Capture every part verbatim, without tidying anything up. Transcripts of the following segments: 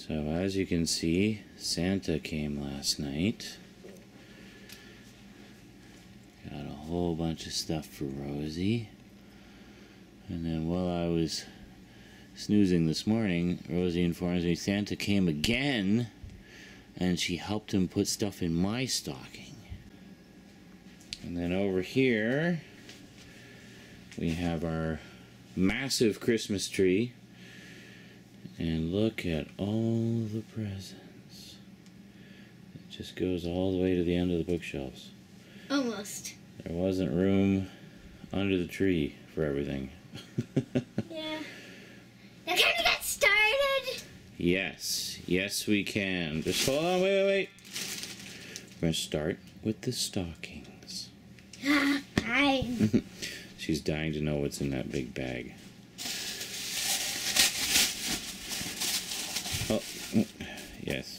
So as you can see, Santa came last night. Got a whole bunch of stuff for Rosie. And then while I was snoozing this morning, Rosie informs me Santa came again, and she helped him put stuff in my stocking. And then over here, we have our massive Christmas tree. And look at all the presents. It just goes all the way to the end of the bookshelves. Almost. There wasn't room under the tree for everything. Yeah. Now can we get started? Yes. Yes, we can. Just hold on. Wait, wait, wait. We're going to start with the stockings. Fine. She's dying to know what's in that big bag. Oh, yes.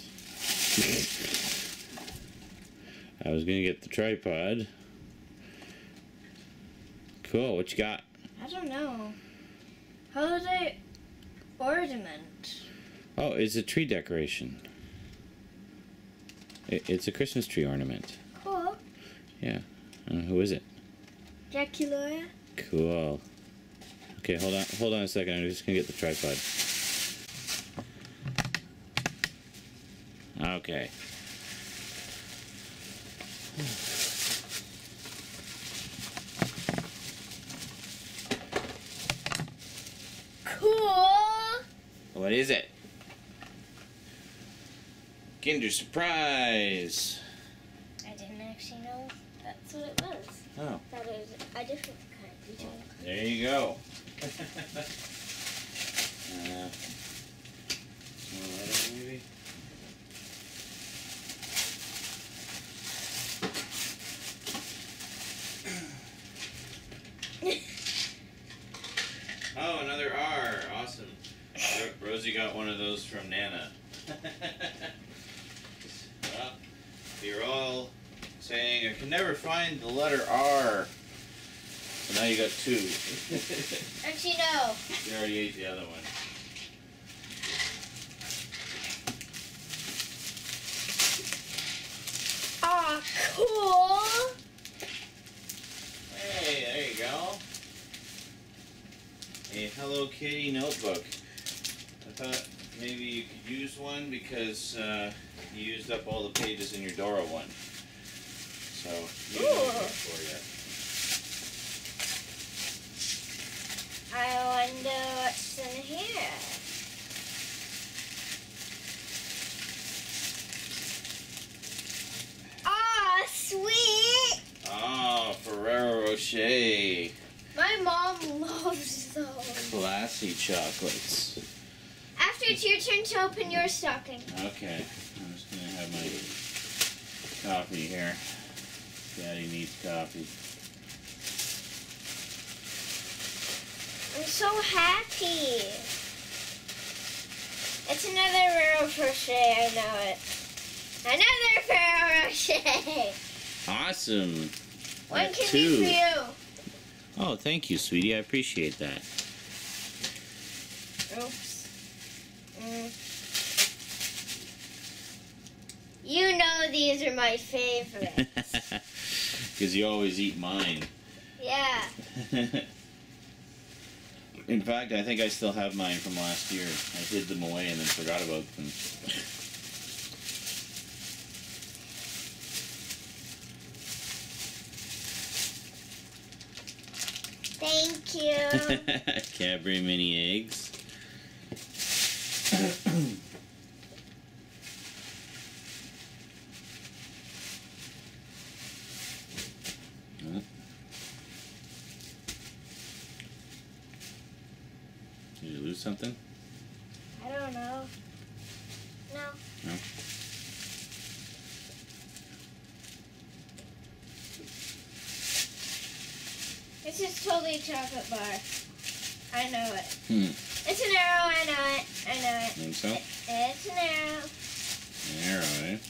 I was going to get the tripod. Cool, what you got? I don't know. Holiday ornament. Oh, it's a tree decoration. It, it's a Christmas tree ornament. Cool. Yeah. Uh, who is it? Dracula. Cool. Okay, hold on, hold on a second. I'm just going to get the tripod. Okay. Cool. What is it? Kinder Surprise. I didn't actually know that's what it was. Oh. That is a different kind. There you go. uh, maybe. Oh, another R. Awesome. Ro Rosie got one of those from Nana. Well, you're all saying, I can never find the letter R. So now you got two. Actually, no. You already ate the other one. Aw, cool. Hey, there you go. A Hello Kitty notebook. I thought maybe you could use one because uh, you used up all the pages in your Dora one. So, maybe one for you. I wonder what's in here. Aw, sweet. Oh, Ferrero Rocher. My mom loves those. Classy chocolates. After it's your turn to open your stocking. Okay, I'm just going to have my coffee here. Daddy needs coffee. I'm so happy. It's another Ferrero Rocher, I know it. Another Ferrero Rocher. Awesome. One Got can two. be for you. Oh, thank you, sweetie. I appreciate that. Oops. Mm. You know these are my favorites. Because you always eat mine. Yeah. In fact, I think I still have mine from last year. I hid them away and then forgot about them. Thank you. Cadbury mini eggs. Oh. Did you lose something? I don't know. No. No? This is totally a chocolate bar. I know it. Hmm. It's an arrow, I know it. I know it. Think so? It, it's an arrow. Arrow, eh?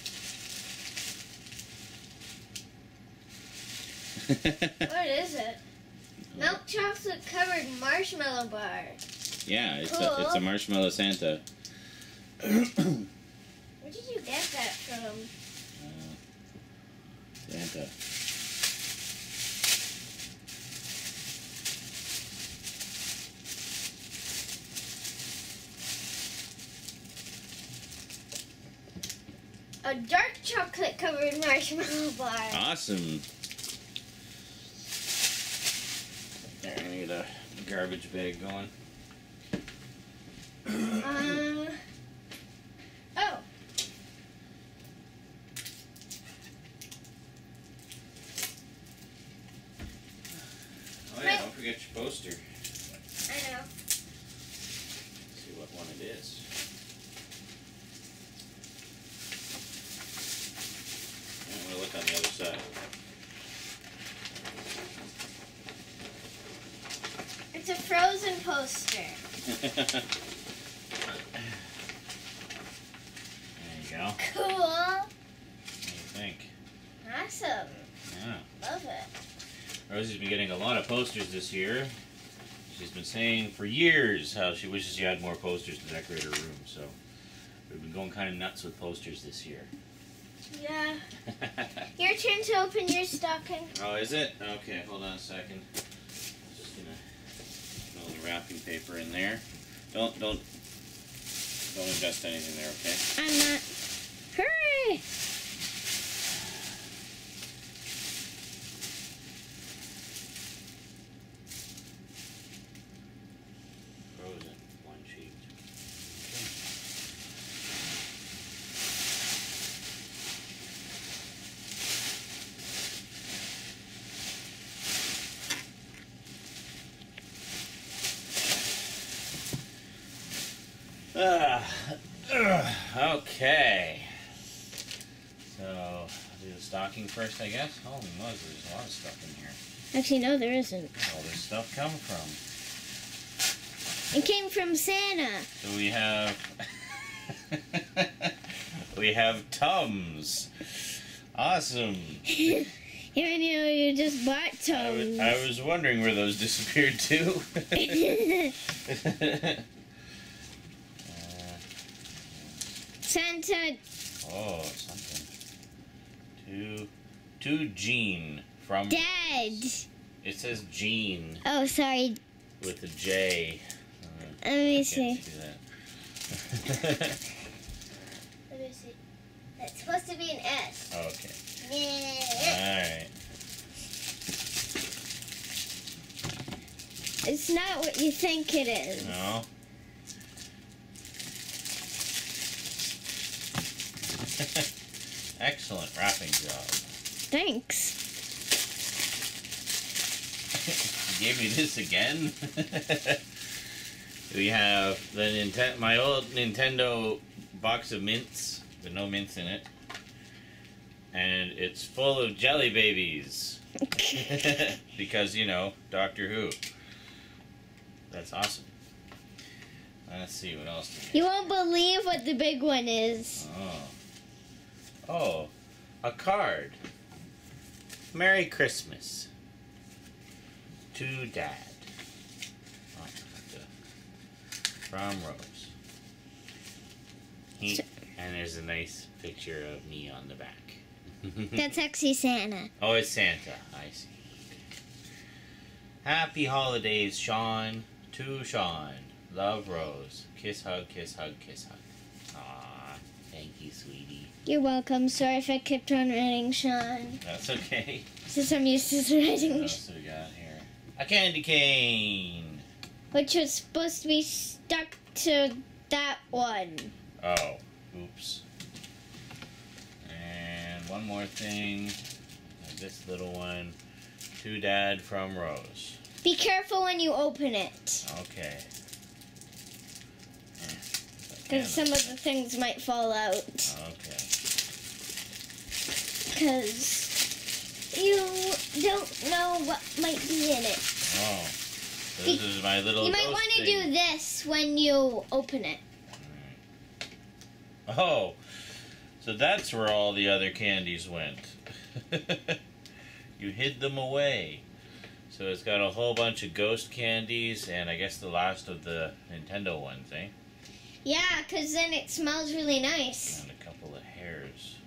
What is it? Milk chocolate covered marshmallow bar. Yeah, it's Cool. a it's a marshmallow Santa. Where did you get that from? Uh, Santa. A dark chocolate covered marshmallow bar. Awesome. There, I need a garbage bag going. Um. Oh. Oh yeah, don't forget your poster. I know. See what one it is. I'm gonna look on the other side. It's a Frozen poster. There you go. Cool. What do you think? Awesome. Yeah. Love it. Rosie's been getting a lot of posters this year. She's been saying for years how she wishes she had more posters to decorate her room, so we've been going kind of nuts with posters this year. Yeah. Your turn to open your stocking. Oh, is it? Okay, hold on a second. Just gonna throw the wrapping paper in there. Don't don't don't adjust anything there, okay? I'm not. Hurry! Frozen one sheet. Ah, ugh, okay. So, I'll do the stocking first, I guess. Holy moly, there's a lot of stuff in here. Actually, no, there isn't. Where all this stuff come from? It came from Santa. So we have... we have Tums. Awesome. Even though you just bought I was, Tums. I was wondering where those disappeared to. Santa. Oh, something. To, to Jean from... Dad. It says Jean Oh, sorry. with a J. Uh, Let me I see. can't see that. Let me see. That's supposed to be an S. Okay. Yeah. Alright. It's not what you think it is. No. Excellent wrapping job. Thanks. You gave me this again? We have the Ninten- my old Nintendo box of mints with no mints in it. And it's full of jelly babies. Because, you know, Doctor Who. That's awesome. Let's see, what else do we have? You won't believe what the big one is. Oh. Oh, a card. Merry Christmas. To Dad. Oh, the- from Rose. He, and there's a nice picture of me on the back. That's actually Santa. Oh, it's Santa. I see. Happy holidays, Sean. To Sean. Love, Rose. Kiss, hug, kiss, hug, kiss, hug. Aw, thank you, sweetie. You're welcome. Sorry if I kept on writing Sean. That's okay. Since I'm used to What writing, else do we got here? A candy cane. which was supposed to be stuck to that one. Oh, oops. And one more thing. This little one. To Dad from Rose. Be careful when you open it, Okay. because some of the things might fall out. Okay. Because you don't know what might be in it. Oh. So this is my little You might ghost want to thing. do this when you open it. Alright. Oh. So that's where all the other candies went. You hid them away. So it's got a whole bunch of ghost candies and I guess the last of the Nintendo ones, eh? Yeah, because then it smells really nice. And a couple of hairs.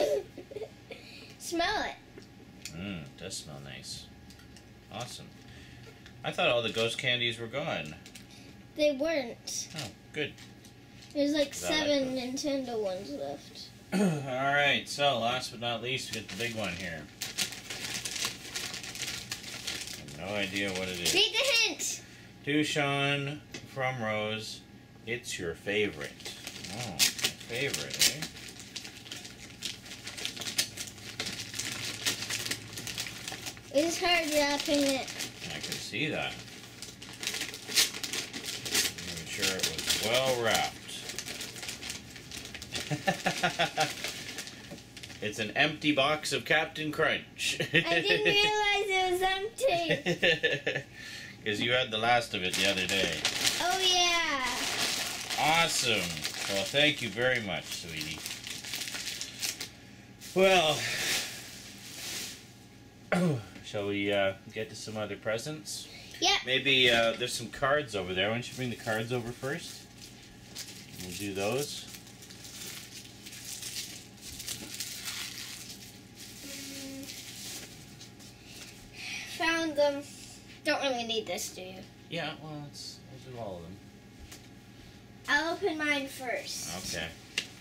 Smell it. Mmm, it does smell nice. Awesome. I thought all the ghost candies were gone. They weren't. Oh, good. There's like seven like Nintendo ones left. Alright, so last but not least, we get the big one here. I have no idea what it is. Read the hint! To Sean from Rose, it's your favorite. Oh, my favorite, eh? It's hard wrapping it. I can see that. I'm sure it was well wrapped. It's an empty box of Captain Crunch. I didn't realize it was empty. Because you had the last of it the other day. Oh, yeah. Awesome. Well, thank you very much, sweetie. Well, shall we uh, get to some other presents? Yep. Maybe uh, there's some cards over there. Why don't you bring the cards over first? We'll do those. Found them. Don't really need this, do you? Yeah, well, let's, we'll do all of them. I'll open mine first. Okay.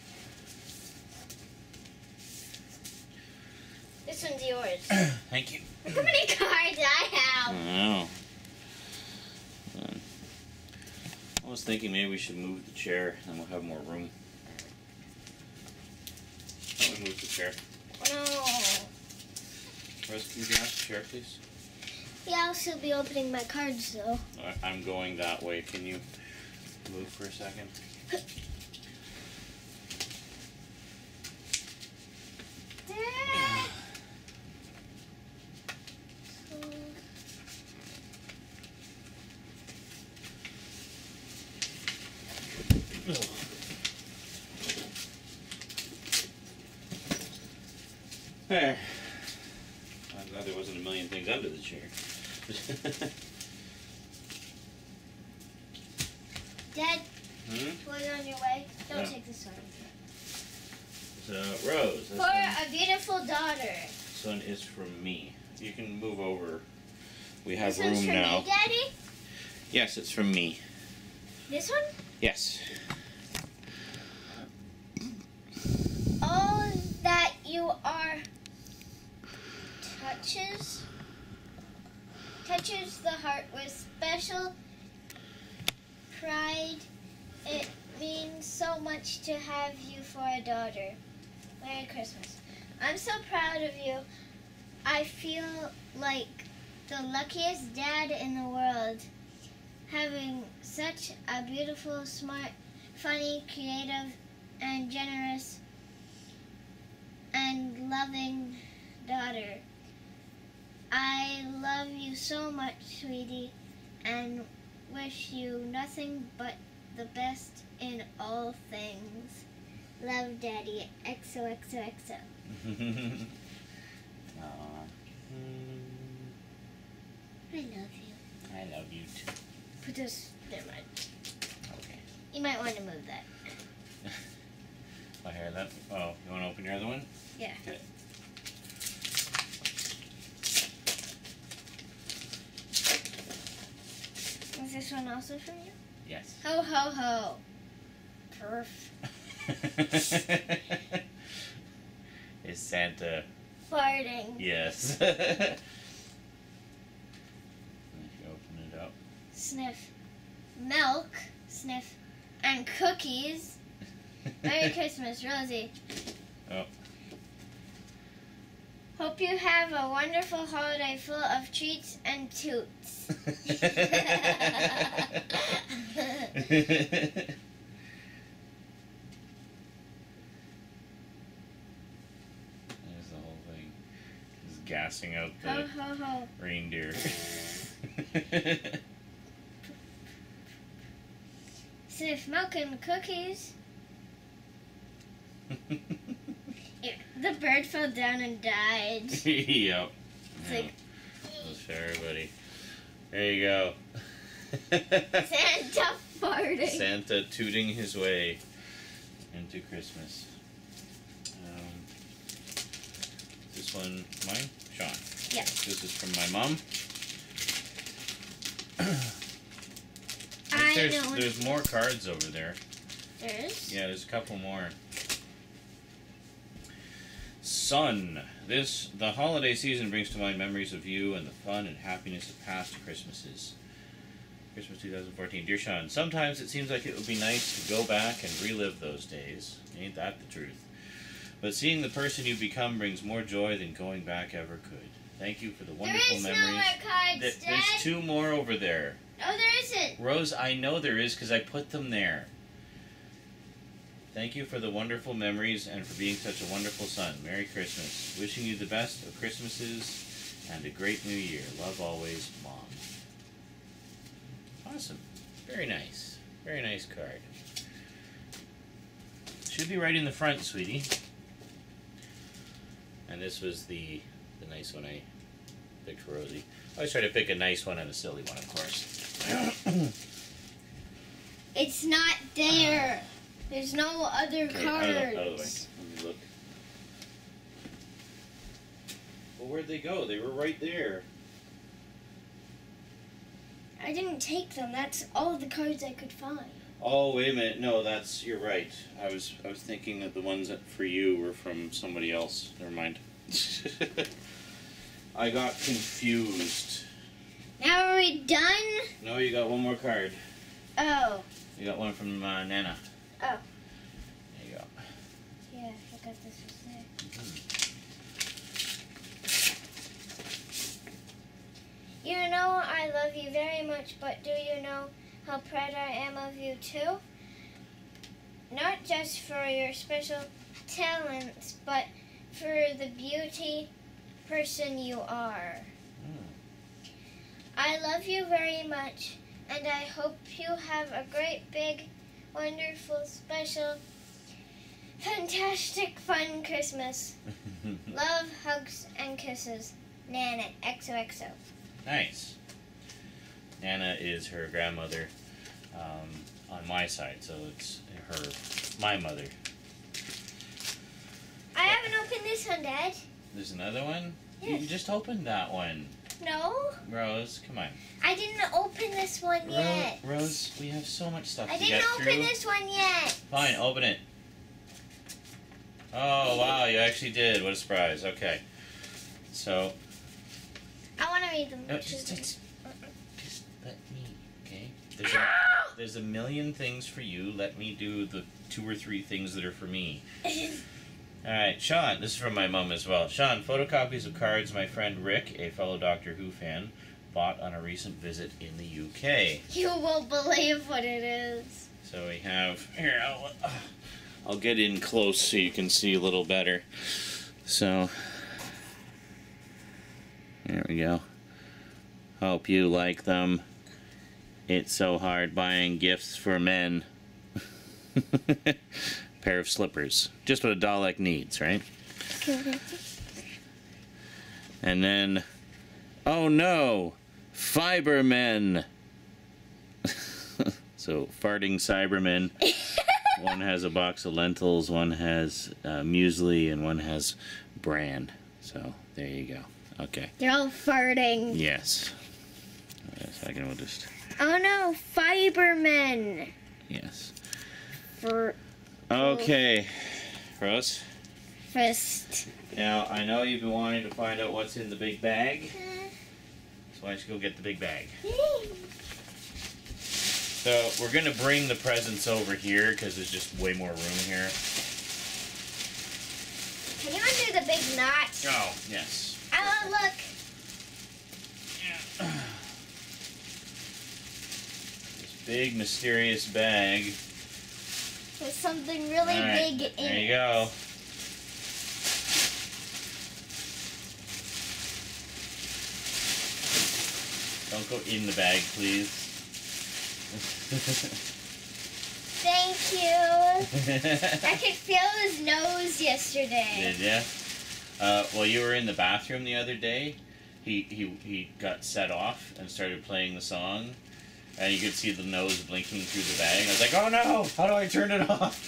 This one's yours. Thank you. Look how many cards I have. I know. Um, I was thinking maybe we should move the chair and we'll have more room. Why don't we move the chair? No. Rose, can you get off the chair, please? Yeah, I'll still be opening my cards, though. I- I'm going that way. Can you move for a second? There. I'm glad there wasn't a million things under the chair. Dad, Hmm? while you're on your way, don't Yeah. take this one. So, Rose, this For one, a beautiful daughter. this one is from me. You can move over. We have This one's room for now. me, Daddy? Yes, it's from me. This one? Yes. All that you are touches touches the heart with special pride. It means so much to have you for a daughter. Merry Christmas. I'm so proud of you. I feel like the luckiest dad in the world, having such a beautiful, smart, funny, creative, and generous and loving daughter. I love you so much, sweetie, and wish you nothing but the best in all things. Love, Daddy. X O X O X O. Aw. I love you. I love you too. Put this. Never mind. Okay. You might want to move that. I hear that. Oh, you want to open your other one? Yeah. Okay. Is this one also from you? Yes. Ho ho ho. Perf. Is Santa? Farting. Yes. If you open it up. Sniff. Milk. Sniff. And cookies. Merry Christmas, Rosie. Oh. Hope you have a wonderful holiday full of treats and toots. There's the whole thing. Just gassing out the Ho ho ho. reindeer. Sniff milk and cookies. It, the bird fell down and died. Yep. It's Yeah. like, Let's show everybody. There you go. Santa farting. Santa tooting his way into Christmas. Um, this one mine? Sean. Yes. This is from my mom. I there's, know. There's more cards over there. There is? Yeah, there's a couple more. Son, this the holiday season brings to mind memories of you and the fun and happiness of past Christmases. Christmas two thousand fourteen. Dear Sean, sometimes it seems like it would be nice to go back and relive those days. Ain't that the truth? But seeing the person you become brings more joy than going back ever could. Thank you for the wonderful there is memories. No more cards, Th- Dad. There's two more over there. No, there isn't. Rose, I know there is because I put them there. Thank you for the wonderful memories and for being such a wonderful son. Merry Christmas. Wishing you the best of Christmases and a great new year. Love always, Mom. Awesome. Very nice. Very nice card. Should be right in the front, sweetie. And this was the the nice one I picked for Rosie. I always try to pick a nice one and a silly one, of course. It's not there. There's no other Okay, cards. out of the, out of the way. Let me look. Well, where'd they go? They were right there. I didn't take them. That's all the cards I could find. Oh, wait a minute. No, that's you're right. I was I was thinking that the ones that for you were from somebody else. Never mind. I got confused. Now are we done? No, you got one more card. Oh. You got one from uh, Nana. Oh. There you go. Yeah, I forgot this was there. Mm-hmm. You know I love you very much, but do you know how proud I am of you too? Not just for your special talents, but for the beauty person you are. Mm. I love you very much, and I hope you have a great, big, wonderful, special, fantastic, fun Christmas. Love, hugs, and kisses. Nana, X O X O. Nice. Nana is her grandmother um, on my side, so it's her, my mother. I haven't opened this one, Dad. There's another one? Yes. You just opened that one. No, Rose, come on. I didn't open this one Ro- yet. Rose, we have so much stuff I to didn't get open through. this one yet. Fine, open it. Oh, wow, you actually did. What a surprise. Okay. So, I want to read them. no, just, just, just let me, okay? There's a, there's a million things for you. Let me do the two or three things that are for me. Alright, Sean, this is from my mom as well. Sean, photocopies of cards my friend Rick, a fellow Doctor Who fan, bought on a recent visit in the U K. You won't believe what it is. So we have, here, I'll, uh, I'll get in close so you can see a little better. So, there we go. Hope you like them. It's so hard buying gifts for men. Pair of slippers. Just what a Dalek needs, right? And then, oh no, Fibermen. So, farting Cybermen. One has a box of lentils, one has uh, muesli, and one has bran. So, there you go. Okay. They're all farting. Yes. Wait a second, we'll just... Oh no, Fibermen. Yes. For Okay. Rose? first. Now, I know you've been wanting to find out what's in the big bag. So why don't you go get the big bag? So, we're going to bring the presents over here because there's just way more room here. Can you undo the big knot? Oh, yes. Oh, look. Yeah. This big mysterious bag. There's something really All right, big in it. there you go. Don't go in the bag, please. Thank you. I could feel his nose yesterday. Did ya? Uh, while you were in the bathroom the other day, he, he, he got set off and started playing the song. And you could see the nose blinking through the bag. I was like, oh no, how do I turn it off?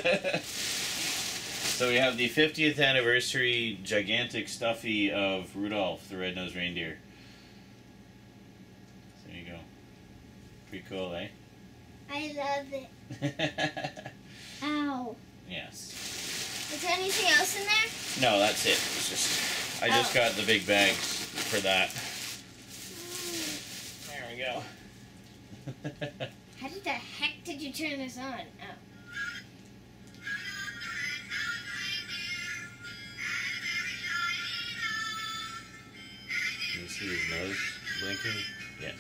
So we have the fiftieth anniversary gigantic stuffy of Rudolph, the red-nosed reindeer. So there you go. Pretty cool, eh? I love it. Ow. Yes. Is there anything else in there? No, that's it. It's just I just Oh. got the big bags for that. There we go. How did the heck did you turn this on? Oh. Can you see his nose blinking? Yes.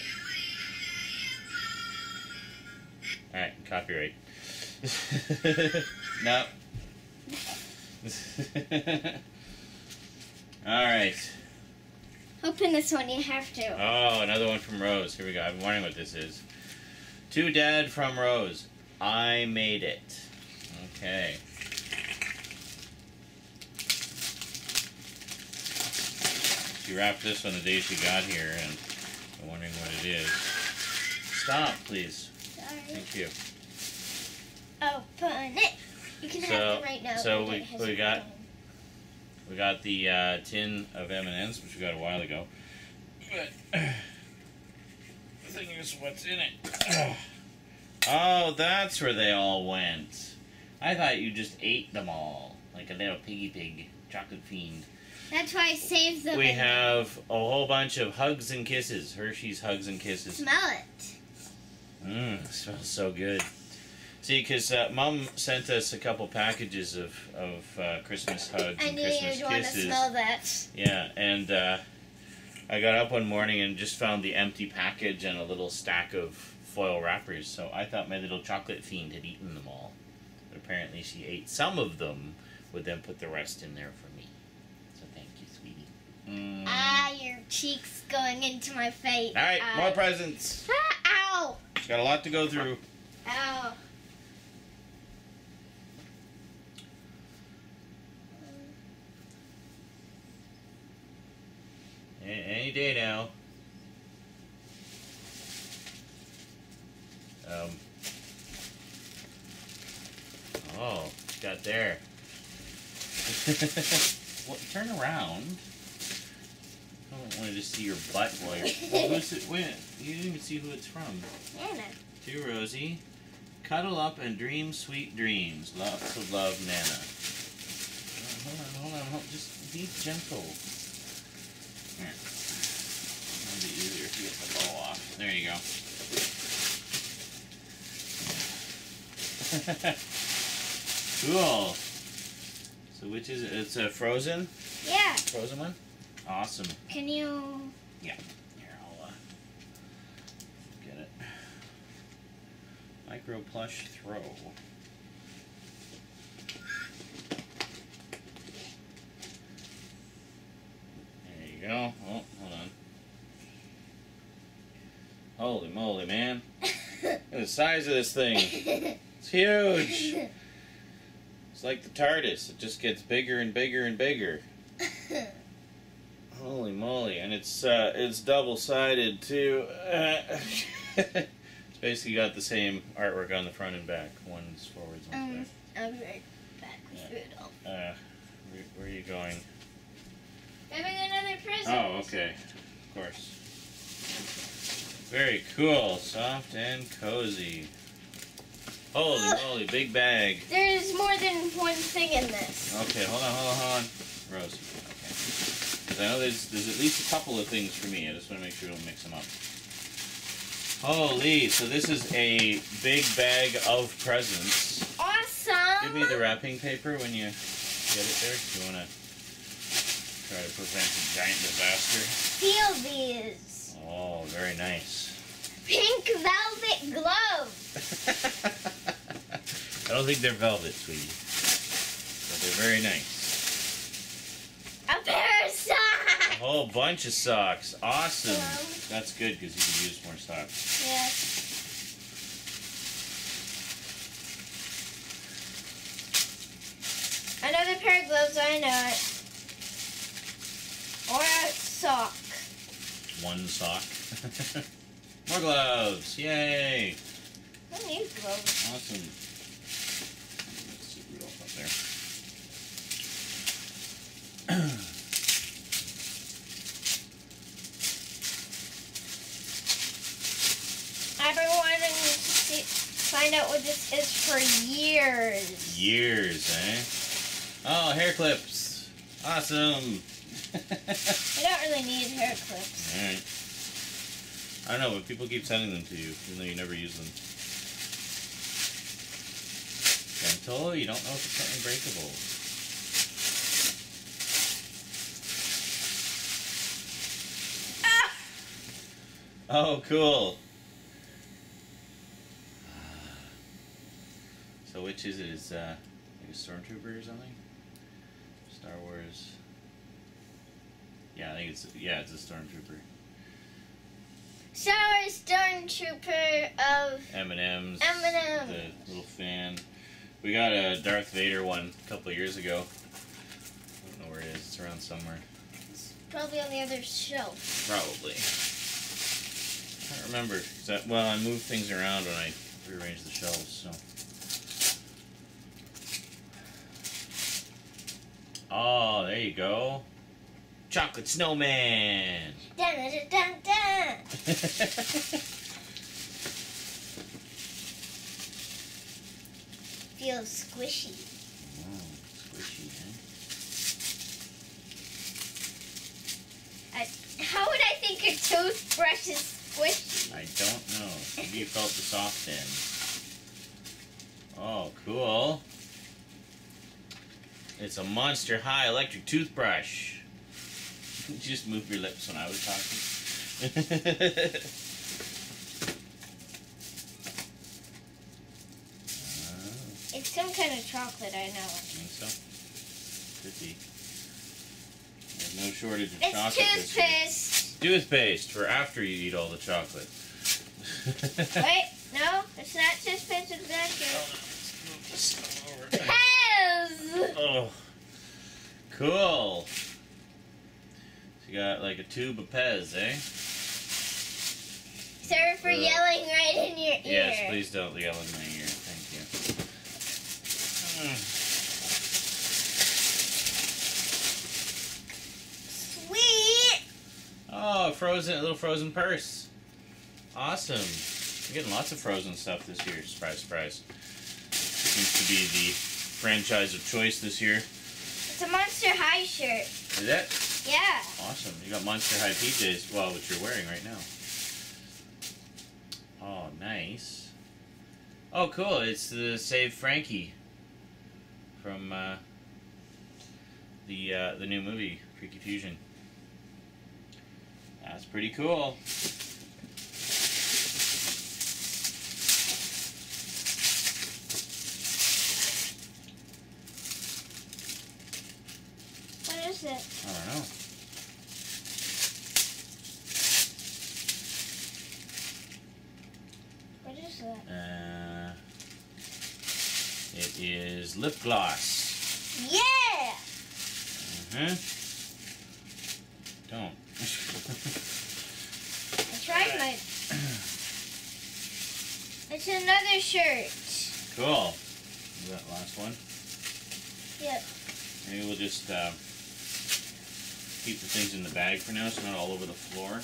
Okay. Alright, copyright. No. Alright. Open this one, you have to. Oh, another one from Rose. Here we go. I've been wondering what this is. To Dad from Rose. I made it. Okay. She wrapped this on the day she got here, and I'm wondering what it is. Stop, please. Sorry. Thank you. Open it. You can So- have them right now. so It we- has we a got- button. We got the uh, tin of M and M's, which we got a while ago. But the thing is, what's in it? Oh, that's where they all went. I thought you just ate them all, like a little piggy pig, chocolate fiend. That's why I saved them. We in there. have a whole bunch of hugs and kisses. Hershey's Hugs and Kisses. Smell it. Mmm, smells so good. See, because uh, Mom sent us a couple packages of, of uh, Christmas hugs I and knew Christmas you'd want to kisses. smell that. Yeah, and uh, I got up one morning and just found the empty package and a little stack of foil wrappers. So I thought my little chocolate fiend had eaten them all. But apparently she ate some of them, would then put the rest in there for me. So thank you, sweetie. Mm. Ah, your cheeks going into my face. All right, Ah. more presents. Ah, ow! Got a lot to go through. Ow. A- Any day now. Um. Oh, got there. Well, turn around. I don't want to just see your butt while you're. Well, who's it? Wait, you didn't even see who it's from. Nana. To Rosie. Cuddle up and dream sweet dreams. Lots of love, Nana. Hold on, hold on, hold on. Just be gentle. Here. It'll be easier if you get the ball off. There you go. Cool. So which is it? It's a frozen? Yeah. Frozen one? Awesome. Can you? Yeah. Here, I'll uh, get it. Micro plush throw. There you go. Oh, hold on. Holy moly, man. Look at the size of this thing. It's huge. It's like the TARDIS. It just gets bigger and bigger and bigger. Holy moly. And it's uh, it's double-sided, too. It's basically got the same artwork on the front and back. One's forwards, one's Um, back. I'll be right back with Yeah. Rudolph. Uh, where, where are you going? Having another present. Oh, okay. Of course. Very cool. Soft and cozy. Holy moly, big bag. There's more than one thing in this. Okay, hold on, hold on, hold on. Rosie. Okay. Because I know there's, there's at least a couple of things for me. I just want to make sure we don't mix them up. Holy, so this is a big bag of presents. Awesome. Give me the wrapping paper when you get it there. If you want to try to prevent a giant disaster. Feel these. Oh, very nice. Pink velvet gloves. I don't think they're velvet, sweetie. But they're very nice. A pair of A socks. whole bunch of socks. Awesome. Yeah. That's good because you can use more socks. Yes. Another pair of gloves, I know it. Or a sock. One sock. More gloves. Yay. I need gloves. Awesome. Let's see Rudolph up there. I've been wanting to see, find out what this is for years. Years, eh? Oh, hair clips. Awesome. I don't really need hair clips. Alright. I don't know, but people keep sending them to you, even though you never use them. Gentle, you don't know if it's something breakable. Ah! Oh, cool. So which is it? Is uh, like a stormtrooper or something? Star Wars. Yeah, I think it's yeah, it's a stormtrooper. Star Wars Stormtrooper of M and M's. M and M. The little fan. We got a Darth Vader one a couple of years ago. I don't know where it is. It's around somewhere. It's probably on the other shelf. Probably. I can't remember. 'Cause I, well, I moved things around when I rearranged the shelves, so. Oh, there you go. Chocolate snowman. Dun dun dun dun. Feels squishy. Oh, squishy, huh? I, how would I think a toothbrush is squishy? I don't know. Maybe you felt the soft end. Oh, cool. It's a Monster High electric toothbrush. You just moved your lips when I was talking. uh, It's some kind of chocolate, I know. think so? Could be. There's no shortage of It's chocolate this year. toothpaste. Toothpaste for after you eat all the chocolate. Wait, no, it's not toothpaste exactly. Pez! Oh, cool. So you got like a tube of Pez, eh? Sorry for Uh, yelling right in your ear. Yes, please don't yell in my ear. Thank you. Sweet! Oh, frozen, a little frozen purse. Awesome. You're getting lots of frozen stuff this year. Surprise, surprise. Seems to be the franchise of choice this year. It's a Monster High shirt. Is that? Yeah. Awesome. You got Monster High P Js, well, which you're wearing right now. Oh, nice. Oh, cool. It's the Save Frankie from uh, the uh, the new movie, Freaky Fusion. That's pretty cool. What is it? I don't know. What is that? Uh, it is lip gloss. Yeah! Uh-huh. Don't. I tried my... It's another shirt. Cool. Is that last one? Yep. Maybe we'll just uh, keep the things in the bag for now so not all over the floor.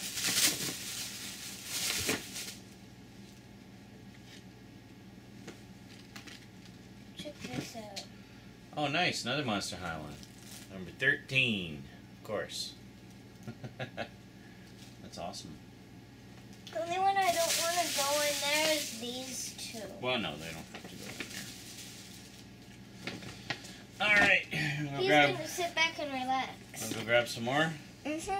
Check this out. Oh, nice. Another Monster High one. Number thirteen. Of course. That's awesome. The only one I don't want to go in there is these two. Well, no, they don't have to go in there. Alright. We'll He's grab, going to sit back and relax. we'll go grab some more. Mm-hmm.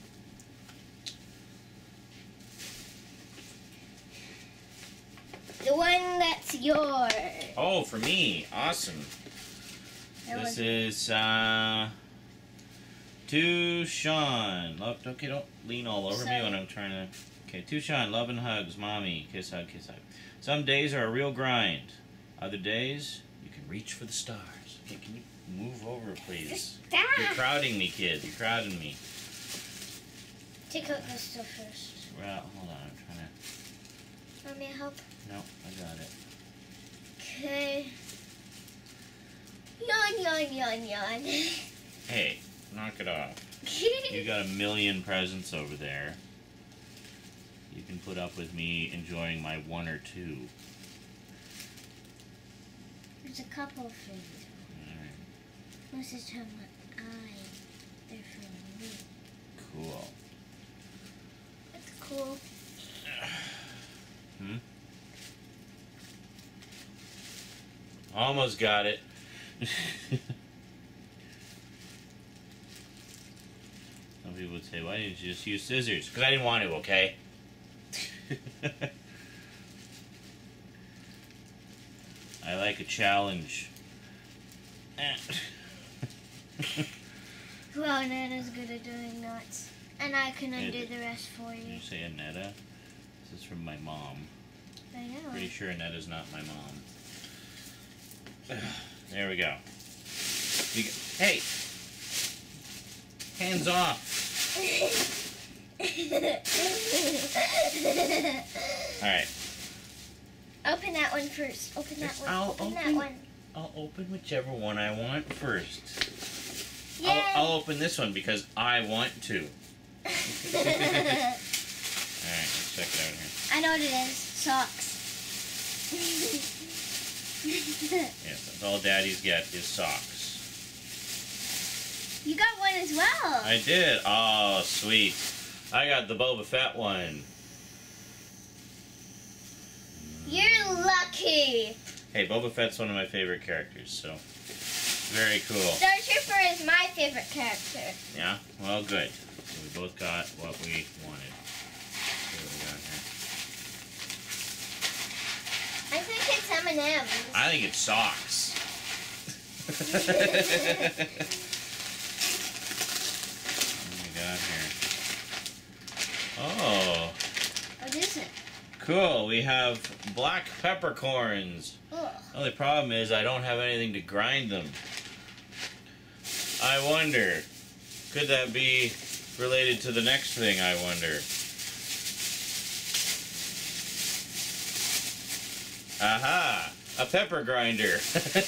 The one that's yours. Oh, for me. Awesome. That This was- is, uh... To Sean. Love, okay, don't lean all over me Sorry. when I'm trying to... Okay, to Sean. Love and hugs, mommy. Kiss, hug, kiss, hug. Some days are a real grind. Other days, you can reach for the stars. Okay, can you move over, please? Stop. You're crowding me, kid. You're crowding me. Take out this stuff first. Well, hold on. I'm trying to... No, I got it. Okay. Yawn, yawn, yawn, yawn. Hey, knock it off. You got a million presents over there. You can put up with me enjoying my one or two. There's a couple of things. Alright. Most of the time, I, they're for me. Cool. That's cool. Hmm? Almost got it. Some people would say, why didn't you just use scissors? Because I didn't want to, okay? I like a challenge. Well, Nana's good at doing knots. And I can undo It- the rest for Did you. you say Annetta? This is from my mom. I know. Pretty sure Annetta's not my mom. There we go. You go. Hey! Hands off! Alright. Open that one first. Open that one. I'll open, that open- one. I'll open whichever one I want first. Yay! I'll, I'll open this one because I want to. Alright, let's check it out here. I know what it is. Socks. Yes, that's all daddies get is socks. You got one as well. I did. Oh, sweet. I got the Boba Fett one. You're lucky. Hey, Boba Fett's one of my favorite characters, so very cool. Star Trooper is my favorite character. Yeah? Well, good. So we both got what we wanted. Let's see what we got here. I think it's M and M's. I think it's socks. What do we got here? Oh, What is it? cool. We have black peppercorns. Ugh. The only problem is I don't have anything to grind them. I wonder, could that be related to the next thing, I wonder? Aha! A pepper grinder!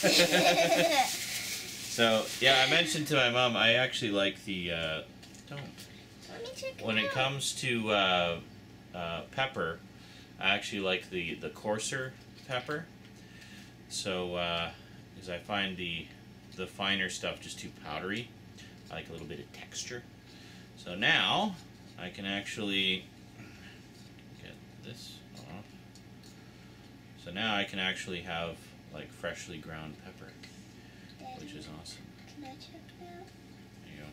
So, yeah, I mentioned to my mom, I actually like the, uh, don't. Let me check it When it out. comes to, uh, uh, pepper, I actually like the, the coarser pepper. So, uh, because I find the, the finer stuff just too powdery. I like a little bit of texture. So now, I can actually get this off. So now I can actually have, like, freshly ground pepper, Daddy, which is awesome. Can I check it out? There you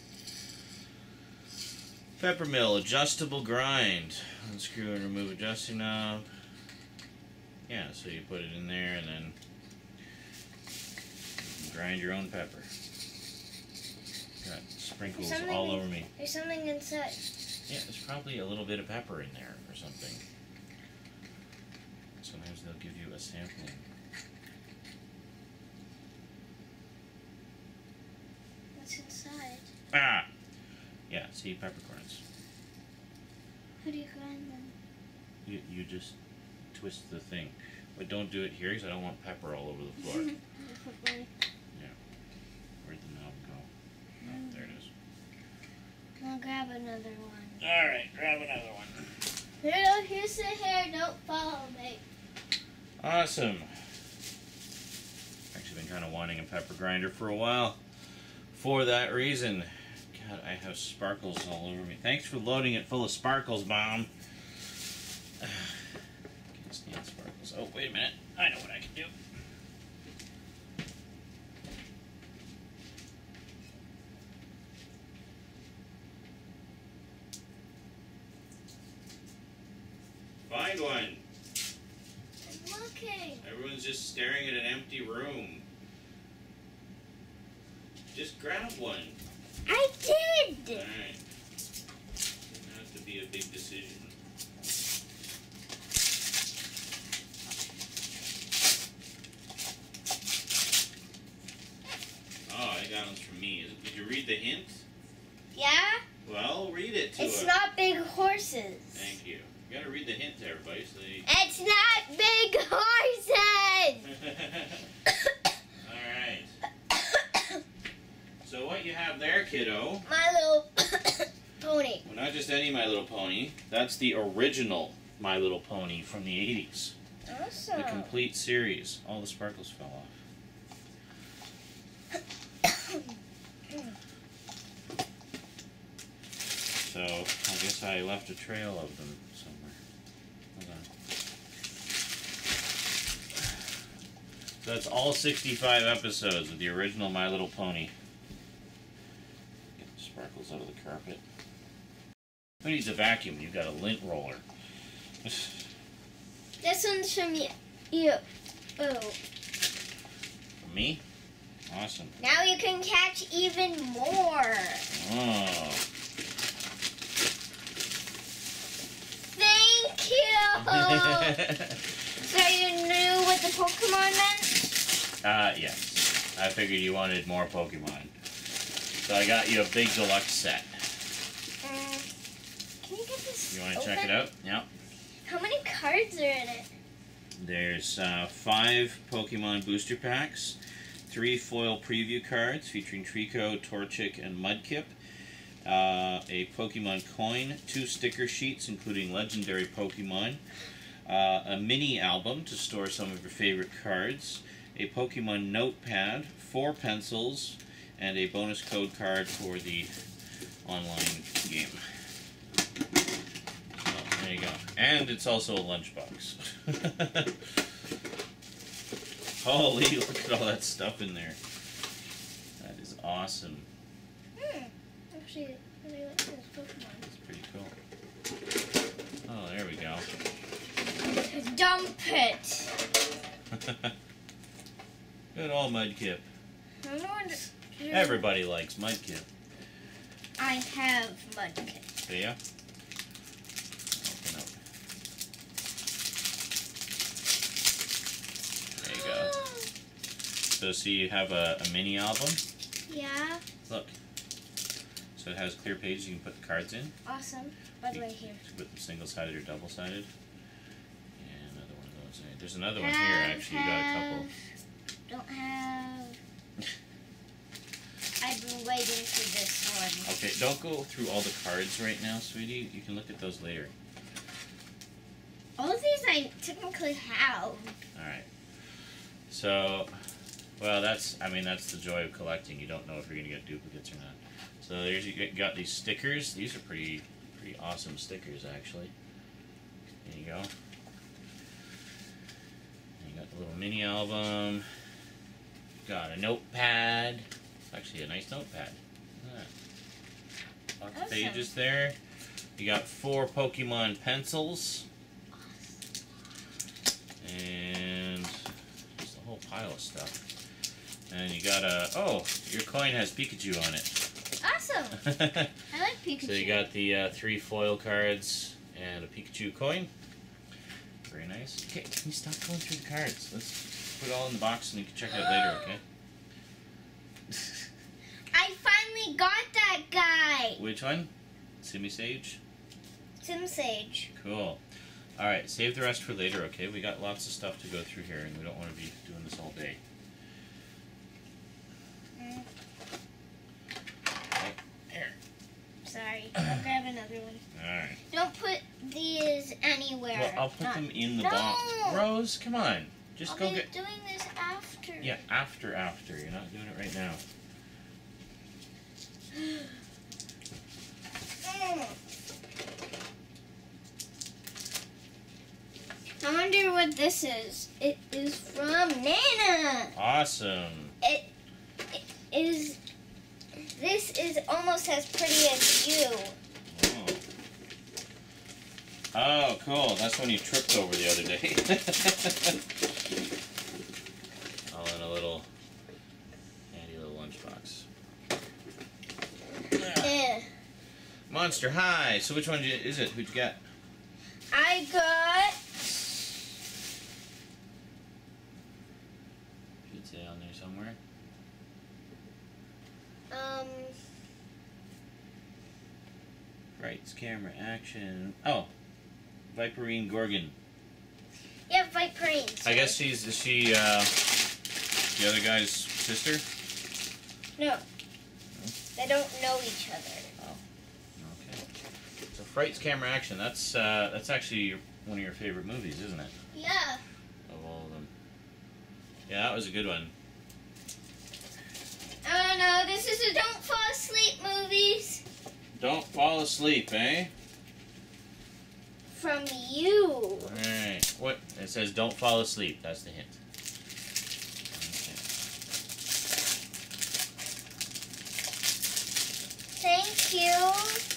go. Pepper mill, adjustable grind. Unscrew and remove adjusting knob. Yeah, so you put it in there and then you can grind your own pepper. Got sprinkles Something- all over me. There's something inside. Yeah, there's probably a little bit of pepper in there or something. Sometimes they'll give you a sampling. What's inside? Ah! Yeah, see, peppercorns. How do you grind them? You, you just twist the thing. But don't do it here because I don't want pepper all over the floor. Where'd the knob go? Oh, there it is. I'll grab another one. Alright, grab another one. Here, here's the hair. Don't follow me. Awesome. Actually been kind of wanting a pepper grinder for a while. For that reason. God, I have sparkles all over me. Thanks for loading it full of sparkles, Mom. Can't stand sparkles. Oh, wait a minute. I know what I can do. Find one. I'm looking. Everyone's just staring at an empty room. Just grab one. I did. Alright. Doesn't have to be a big decision. Oh, I got one's from me. Is it, did you read the hint? Yeah? Well, read it to It's us. not big horses. Thank you. You gotta read the hint to everybody so they... It's not big horses! Alright. So what you have there, kiddo... My Little Pony. Well, not just any My Little Pony. That's the original My Little Pony from the eighties. Awesome. The complete series. All the sparkles fell off. So, I guess I left a trail of them somewhere. Hold on. So that's all sixty-five episodes of the original My Little Pony. Get the sparkles out of the carpet. Who needs a vacuum? You've got a lint roller. This one's from you. you. Oh. For me? Awesome. Now you can catch even more. Oh. Thank you. So you knew what the Pokemon meant? Uh, yes. I figured you wanted more Pokemon. So I got you a big deluxe set. Um, can you get this You want to open? check it out? Yeah. How many cards are in it? There's uh, five Pokemon booster packs, three foil preview cards featuring Trico, Torchic, and Mudkip, uh, a Pokemon coin, two sticker sheets including legendary Pokemon, uh, a mini album to store some of your favorite cards, a Pokemon notepad, four pencils, and a bonus code card for the online game. So, there you go. And it's also a lunchbox. Holy, look at all that stuff in there. That is awesome. Hmm. Actually, I really like this Pokemon. It's pretty cool. Oh, there we go. Dump it. Good old Mudkip. I don't want to... Everybody likes Mudkip. I have Mudkip. Do ya? Open up. There you go. So see you have a, a mini album. Yeah. Look. So it has clear pages you can put the cards in. Awesome. By the way, here. You can put them single-sided or double-sided. And another one of those. There's another one Have, here, actually. You got a couple. Don't have. I've been waiting for this one. Okay, don't go through all the cards right now, sweetie. You can look at those later. All of these I technically have. Alright. So, well, that's, I mean, that's the joy of collecting. You don't know if you're going to get duplicates or not. So there's, you got these stickers. These are pretty, pretty awesome stickers, actually. There you go. And you got the little mini album. Got a notepad. It's actually a nice notepad. Look at that. Lots of Awesome. pages there. You got four Pokemon pencils. And just a whole pile of stuff. And you got a, oh, your coin has Pikachu on it. Awesome. I like Pikachu. So you got the uh, three foil cards and a Pikachu coin. Very nice. Okay, can you stop going through the cards? Let's put it all in the box and you can check it out later, okay? I finally got that guy. Which one? Simi Sage? Sim Sage. Cool. Alright, save the rest for later, okay? We got lots of stuff to go through here and we don't want to be doing this all day. Mm. Okay, here. Sorry. I'll grab another one. Alright. Don't put these anywhere. Well, I'll put Not- them in the No! box. Rose, come on. Just I'll go be get... doing this after. Yeah, after, after. You're not doing it right now. Mm. I wonder what this is. It is from Nana. Awesome. It, it is. This is almost as pretty as you. Oh. Oh, cool. That's when you tripped over the other day. All in a little handy little lunchbox. Eh. Monster High. So which one did you, is it? Who'd you get? I got. Should say on there somewhere. Um. Rights, camera, action. Oh. Viperine Gorgon. Yeah, Viperine. I guess she's, is she uh, the other guy's sister? No. no. They don't know each other. So Frights Camera Action, that's uh, that's actually your, one of your favorite movies, isn't it? Yeah. Of all of them. Yeah, that was a good one. Oh no, this is a don't fall asleep movies. Don't fall asleep, eh? From you. Alright. What? It says don't fall asleep. That's the hint. Okay. Thank you.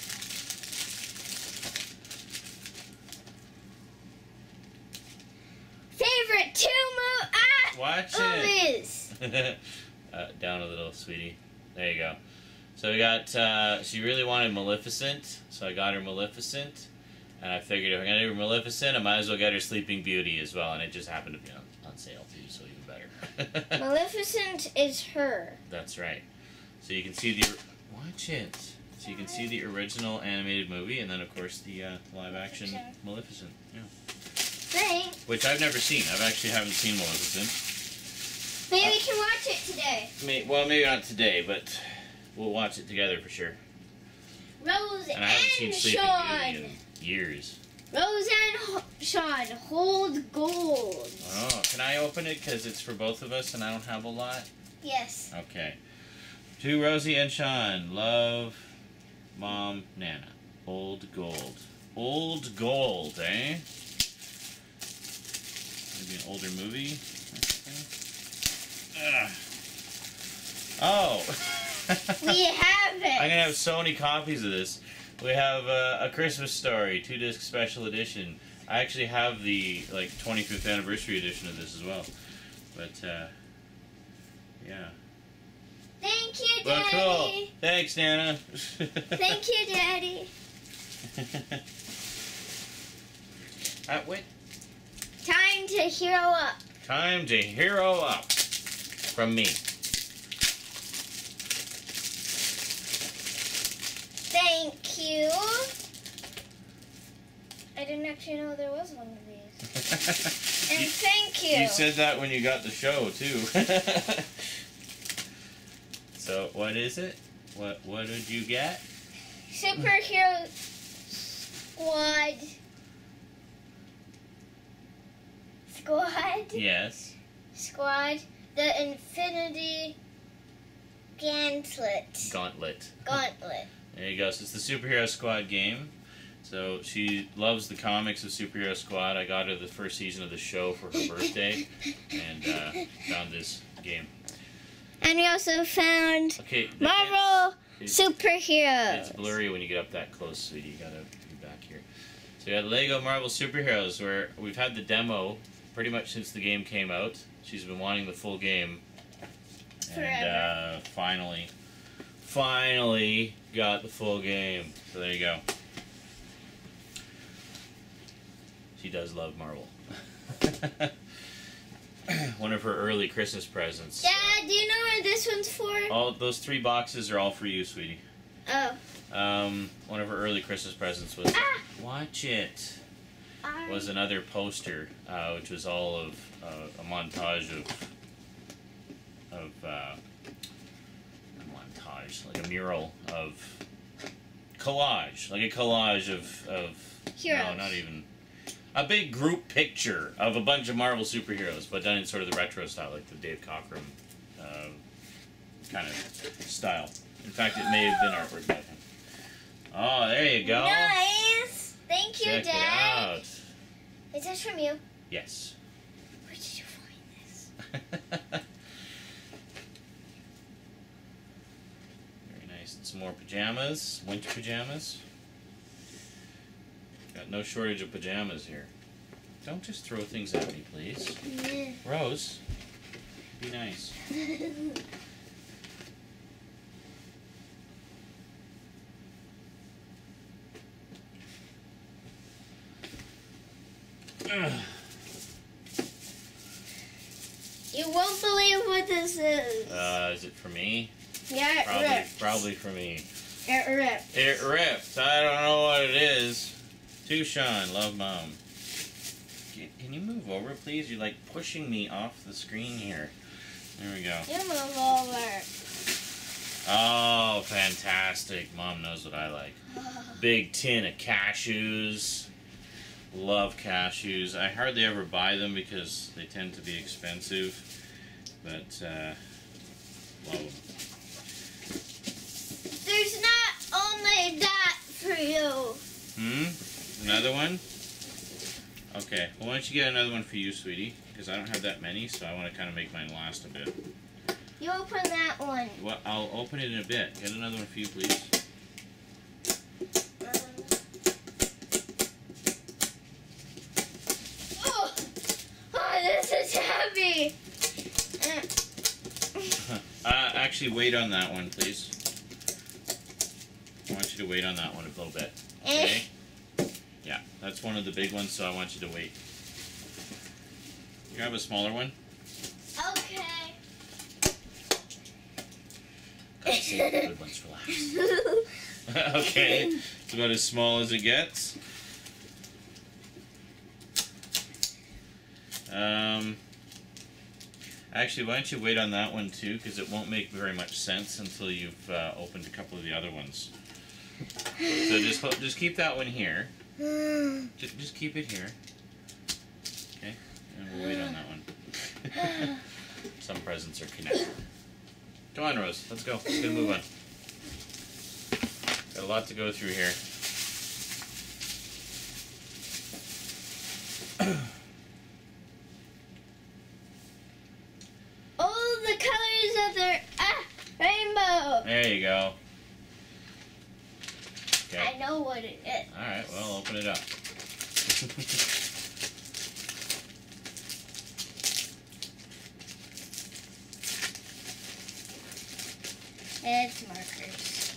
Favorite two mo ah, Watch movies. it. uh, down a little, sweetie. There you go. So we got, uh, she really wanted Maleficent, so I got her Maleficent. And I figured if I'm going to do Maleficent, I might as well get her Sleeping Beauty as well. And it just happened to be on, on sale too, so even better. Maleficent is her. That's right. So you can see the, watch it. So you can see the original animated movie, and then of course the uh, live action Maleficent. Yeah. Thanks. Which I've never seen. I've actually haven't seen Maleficent. Maybe we can watch it today. May, well, maybe not today, but we'll watch it together for sure. Rose and and, I haven't seen Sleeping Sean. Beauty in years. Rose and Ho Sean, hold gold. Oh, can I open it because it's for both of us and I don't have a lot? Yes. Okay. To Rosie and Sean, love, Mom, Nana. Old gold. Old gold, eh? Maybe an older movie. Ugh. Oh. We have it. I'm gonna have so many copies of this. We have uh, A Christmas Story, two disc special edition. I actually have the like twenty-fifth anniversary edition of this as well. But uh, yeah. Thank you, Well, Daddy. cool. Thanks, Nana. Thank you, Daddy. uh, wait. Time to hero up. Time to hero up. From me. Thank you. I didn't actually know there was one of these. And you, thank you. You said that when you got the show too. So what is it? What what did you get? Superhero Squad. Squad. Yes. Squad. The Infinity Gauntlet. Gauntlet. Gauntlet. There you go. So it's the Superhero Squad game. So she loves the comics of Superhero Squad. I got her the first season of the show for her birthday, and uh, found this game. And we also found Okay, the Marvel it's, Superheroes. It's blurry when you get up that close, sweetie. You gotta be back here. So we got Lego Marvel Superheroes, where we've had the demo pretty much since the game came out. She's been wanting the full game, and uh, finally, finally got the full game. So there you go. She does love Marvel. One of her early Christmas presents. Dad, do you know what this one's for? All those three boxes are all for you, sweetie. Oh. Um, one of her early Christmas presents was Ah! watch it. I... Was another poster, uh, which was all of uh, a montage of of uh, a montage, like a mural of collage, like a collage of of Heroes. no, not even a big group picture of a bunch of Marvel superheroes, but done in sort of the retro style, like the Dave Cockrum uh, kind of style. In fact, it may have been artwork by him. Oh, there you go. Nice. Thank you, Check Dad. it out. Is this from you? Yes. Where did you find this? Very nice. And some more pajamas, winter pajamas. Got no shortage of pajamas here. Don't just throw things at me, please. Rose, be nice. You won't believe what this is. Uh, is it for me? Yeah, it Probably, ripped. probably for me. It ripped. It ripped. I don't know what it is. Tushan, love mom. Can you move over, please? You're like pushing me off the screen here. There we go. You move over. Oh, fantastic. Mom knows what I like. Big tin of cashews. Love cashews. I hardly ever buy them because they tend to be expensive. But, uh, love them. There's not only that for you. Hmm? Another one? Okay. Well, why don't you get another one for you, sweetie? Because I don't have that many, so I want to kind of make mine last a bit. You open that one. Well, I'll open it in a bit. Get another one for you, please. Oh, oh, this is heavy. uh, actually, wait on that one, please. I want you to wait on that one a little bit. Okay? Yeah, that's one of the big ones, so I want you to wait. You have a smaller one? Okay. Gotta save the good ones for last. Okay, it's about as small as it gets. Um, actually, why don't you wait on that one too, because it won't make very much sense until you've uh, opened a couple of the other ones. So just just keep that one here. Just, just keep it here. Okay, and we'll wait on that one. Some presents are connected. Come on, Rose. Let's go. Let's get a move on. Got a lot to go through here. All the colors of their ah, rainbow. There you go. I Okay. know what it is. All right. Well, open it up. It's markers.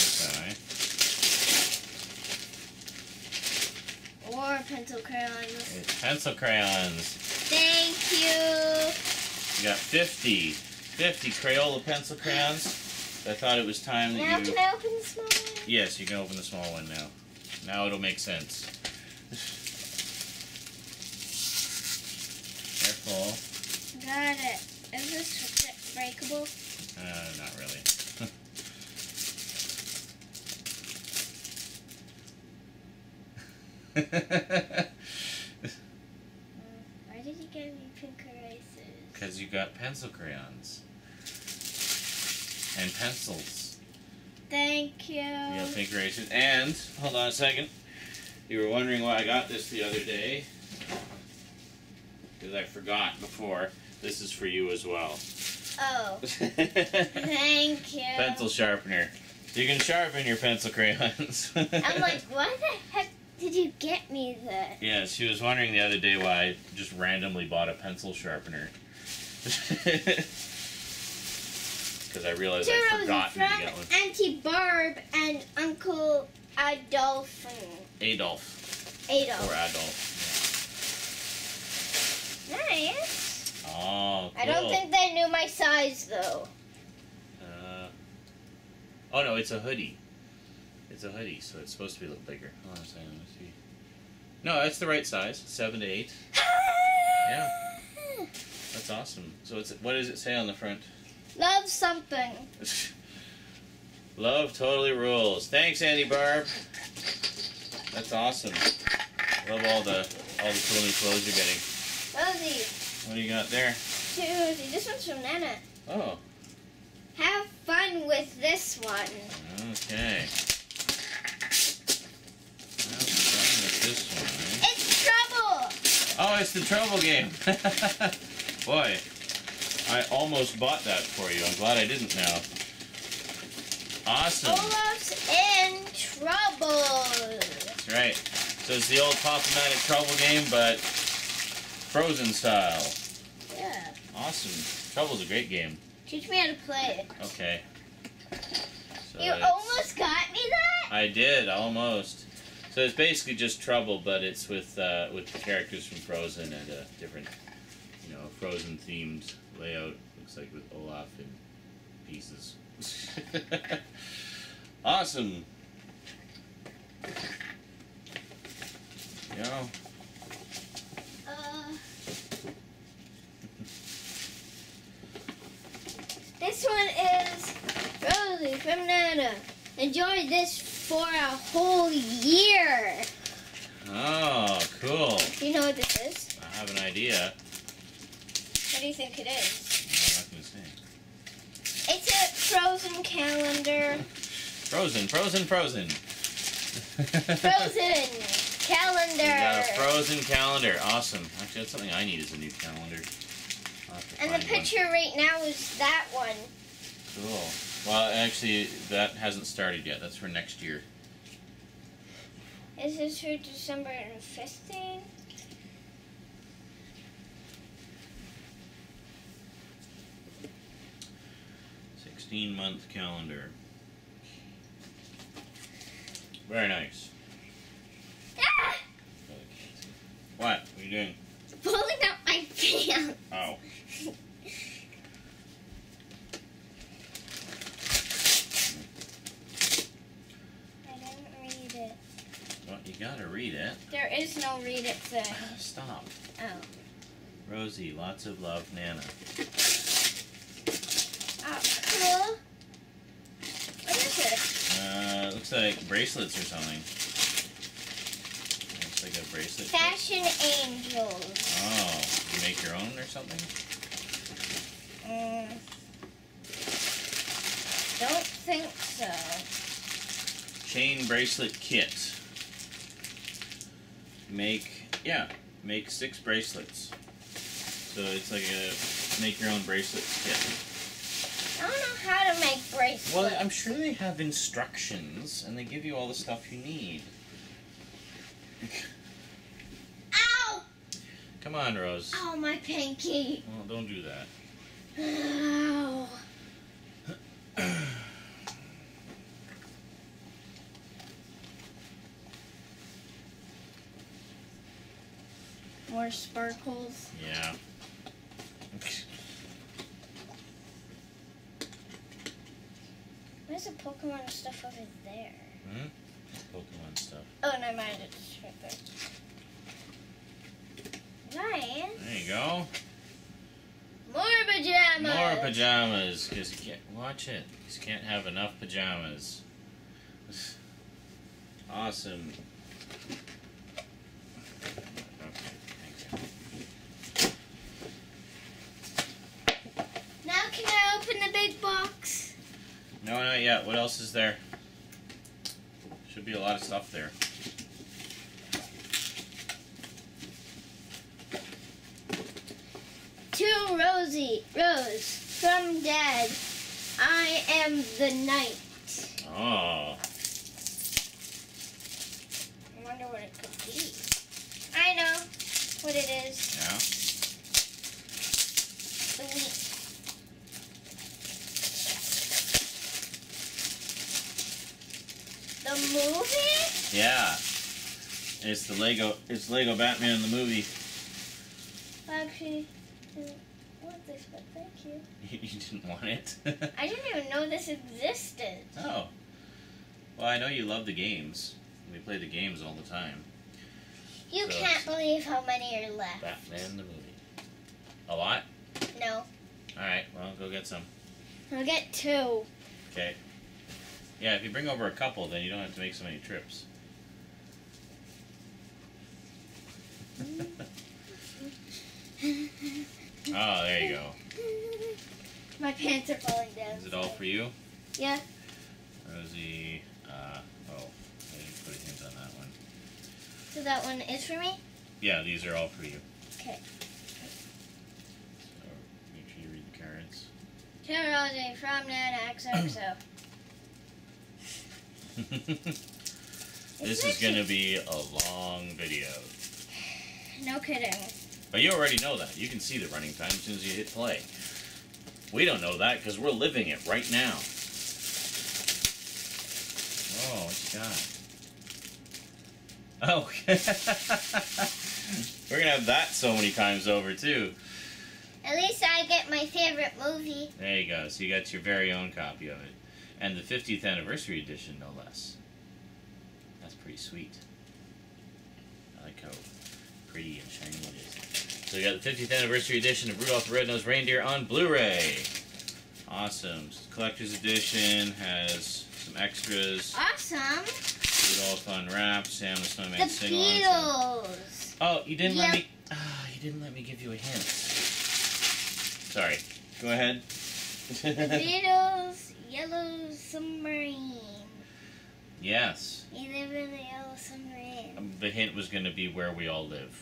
Okay. Or pencil crayons. It's pencil crayons. Thank you. You got fifty. fifty Crayola pencil crayons. I thought it was time that Now you... can I open the small one? Yes, you can open the small one now. Now it'll make sense. Careful. Got it. Is this breakable? Uh, not really. Why did you give me pink erasers? Because you got pencil crayons. And pencils. Thank you. You got pink erasers. And, hold on a second. You were wondering why I got this the other day. Because I forgot before. This is for you as well. Oh. Thank you. Pencil sharpener. You can sharpen your pencil crayons. I'm like, why the heck did you get me that? Yeah, she was wondering the other day why I just randomly bought a pencil sharpener. Because I realized I'd Rosie forgotten to from get one. Auntie Barb and Uncle Adolph. Adolf. Adolf. Or Adolf. Nice. Yeah. Oh, cool. I don't think they knew my size though. Uh, oh no, it's a hoodie. It's a hoodie, so it's supposed to be a little bigger. Hold on a second, let me see. No, that's the right size. Seven to eight. Yeah. That's awesome. So it's what does it say on the front? Love something. Love totally rules. Thanks, Auntie Barb. That's awesome. Love all the all the cool new clothes you're getting. Rosie. What do you got there? To Rosie. This one's from Nana. Oh. Have fun with this one. Okay. Have fun with this one, eh? It's trouble. Oh, it's the trouble game. Boy, I almost bought that for you. I'm glad I didn't now. Awesome. Olaf's in trouble. That's right. So it's the old Pop-O-Matic trouble game, but Frozen style. Yeah. Awesome. Trouble's a great game. Teach me how to play it. Okay. So You it's- almost got me that? I did, almost. So it's basically just Trouble, but it's with uh, with the characters from Frozen and a different, you know, Frozen themed layout. Looks like with Olaf in pieces. Awesome. Go. Uh, this one is Rosie from Nana. Enjoy this for a whole year. Oh, cool. Do you know what this is? I have an idea. What do you think it is? I'm not going to say. It's a frozen calendar. Frozen, frozen, frozen. Frozen calendar. We got a frozen calendar. Awesome. Actually, that's something I need is a new calendar. I'll have to And the find one. picture right now is that one. Cool. Well, actually, that hasn't started yet. That's for next year. This is for December fifteenth. sixteen-month calendar. Very nice. Ah! What? What are you doing? Pulling up my pants. Oh. I didn't read it. Well, you gotta read it. There is no read it thing. Stop. Oh. Rosie, lots of love, Nana. Oh, cool. What is it? Uh, looks like bracelets or something. Looks like a bracelet. kit. Fashion Angels. Oh, you make your own or something? Mm, don't think so. Chain bracelet kit. Make, yeah, make six bracelets. So it's like a make your own bracelet kit. I don't know how to make bracelets. Well, I'm sure they have instructions and they give you all the stuff you need. Ow! Come on, Rose. Ow, my pinky. Well, don't do that. Ow. More sparkles. Yeah. Where's the Pokemon stuff over there? Hmm? Pokemon stuff. Oh, never mind. It's right there. Nice. There you go. More pajamas. More pajamas, because you can't watch it. Because you can't have enough pajamas. Awesome. Okay, thank you. Now can I open the big box? No, not yet. What else is there? Should be a lot of stuff there. To Rosie, Rose, from Dad, I am the knight. Oh. I wonder what it could be. I know what it is. Yeah? The wheat. The movie? Yeah. It's the Lego, it's Lego Batman the movie. Actually, I didn't want this, but thank you. You didn't want it? I didn't even know this existed. Oh. Well, I know you love the games. We play the games all the time. You So can't it's believe how many are left. Batman the movie. A lot? No. Alright, well, go get some. I'll get two. Okay. Yeah, if you bring over a couple, then you don't have to make so many trips. Oh, there you go. My pants are falling down. Is it all for you? Yeah. Rosie, uh, oh, I didn't put a hint on that one. So that one is for me? Yeah, these are all for you. Okay. So, make sure you read the cards. To Rosie from Nana X X O. This is going to be a long video. No kidding. But you already know that. You can see the running time as soon as you hit play. We don't know that because we're living it right now. Oh, what you got? Oh. We're going to have that so many times over, too. At least I get my favorite movie. There you go. So you got your very own copy of it. And the fiftieth anniversary edition, no less. That's pretty sweet. I like how pretty and shiny it is. So we got the fiftieth anniversary edition of Rudolph the Red-Nosed Reindeer on Blu-ray. Awesome. Collector's edition has some extras. Awesome. Rudolph Unwrapped, Sam the Snowman The sing-along. Beatles. Oh, you didn't let Yep. me. Ah, you didn't let me give you a hint. Sorry. Go ahead. The Beatles, Yellow Submarine. Yes. We live in the Yellow Submarine. Um, the hint was going to be where we all live.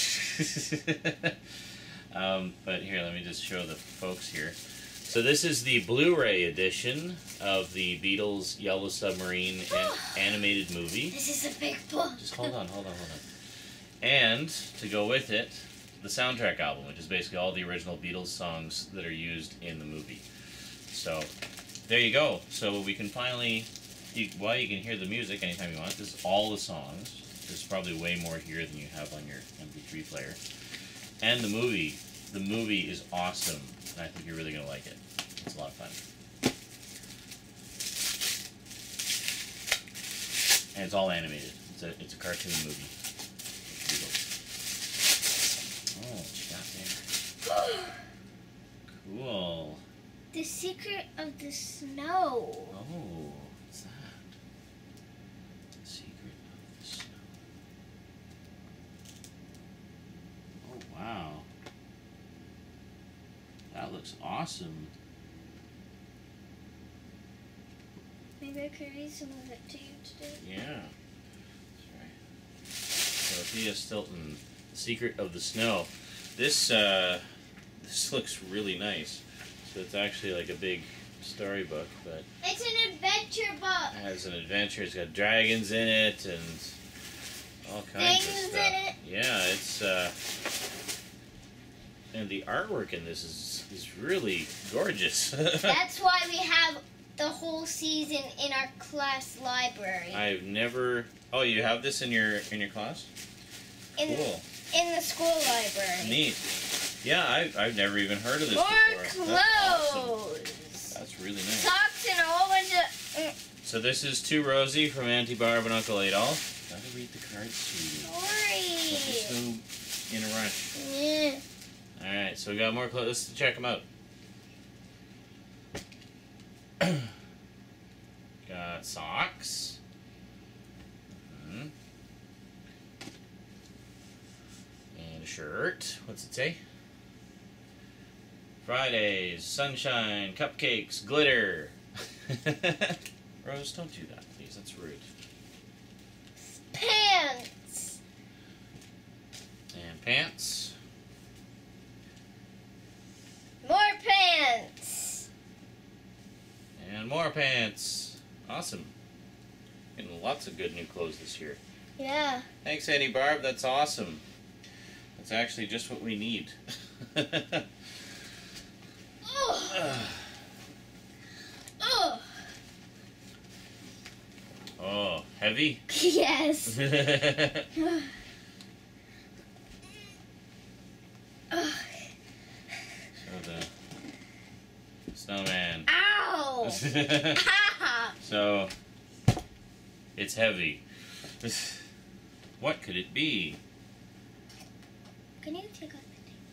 um, but here, let me just show the folks here. So this is the Blu-ray edition of the Beatles' Yellow Submarine an animated movie. This is a big book. Just hold on, hold on, hold on. And to go with it, the soundtrack album, which is basically all the original Beatles songs that are used in the movie. So there you go. So we can finally, you, while you can hear the music anytime you want, this is all the songs. There's probably way more here than you have on your M P three player. And the movie. The movie is awesome, and I think you're really going to like it. It's a lot of fun. And it's all animated. It's a, it's a cartoon movie. Oh, what you got there? Cool. The Secret of the Snow. Oh, what's that? The Secret of the Snow. Oh, wow. That looks awesome. Maybe I could read some of it to you today. Yeah. That's right. Dorothea Stilton, The Secret of the Snow. This, uh, this looks really nice. So it's actually like a big storybook, but It's an adventure book. it has an adventure. It's got dragons in it and all kinds Things of stuff. in it. Yeah, it's uh, and the artwork in this is is really gorgeous. That's why we have the whole season in our class library. I've never. Oh, you have this in your in your class? in, Cool. in the school library. Neat. Yeah, I've I've never even heard of this More before. That's awesome. clothes. That's really nice. Socks and a whole bunch of... Mm, So this is to Rosie from Auntie Barb and Uncle Adolph. Gotta read the cards, sweetie. Don't be sorry. so in a rush. Yeah. Alright, so we got more clothes. Let's check them out. Got socks. Mhm. And a shirt. What's it say? Fridays, sunshine, cupcakes, glitter. Rose, don't do that, please. That's rude. Pants. And pants. More pants. And more pants. Awesome. Getting lots of good new clothes this year. Yeah. Thanks, Auntie Barb. That's awesome. That's actually just what we need. Oh. Oh. Oh, heavy? Yes. Oh. So the snowman. Ow. Ah. So it's heavy. What could it be? Can you take off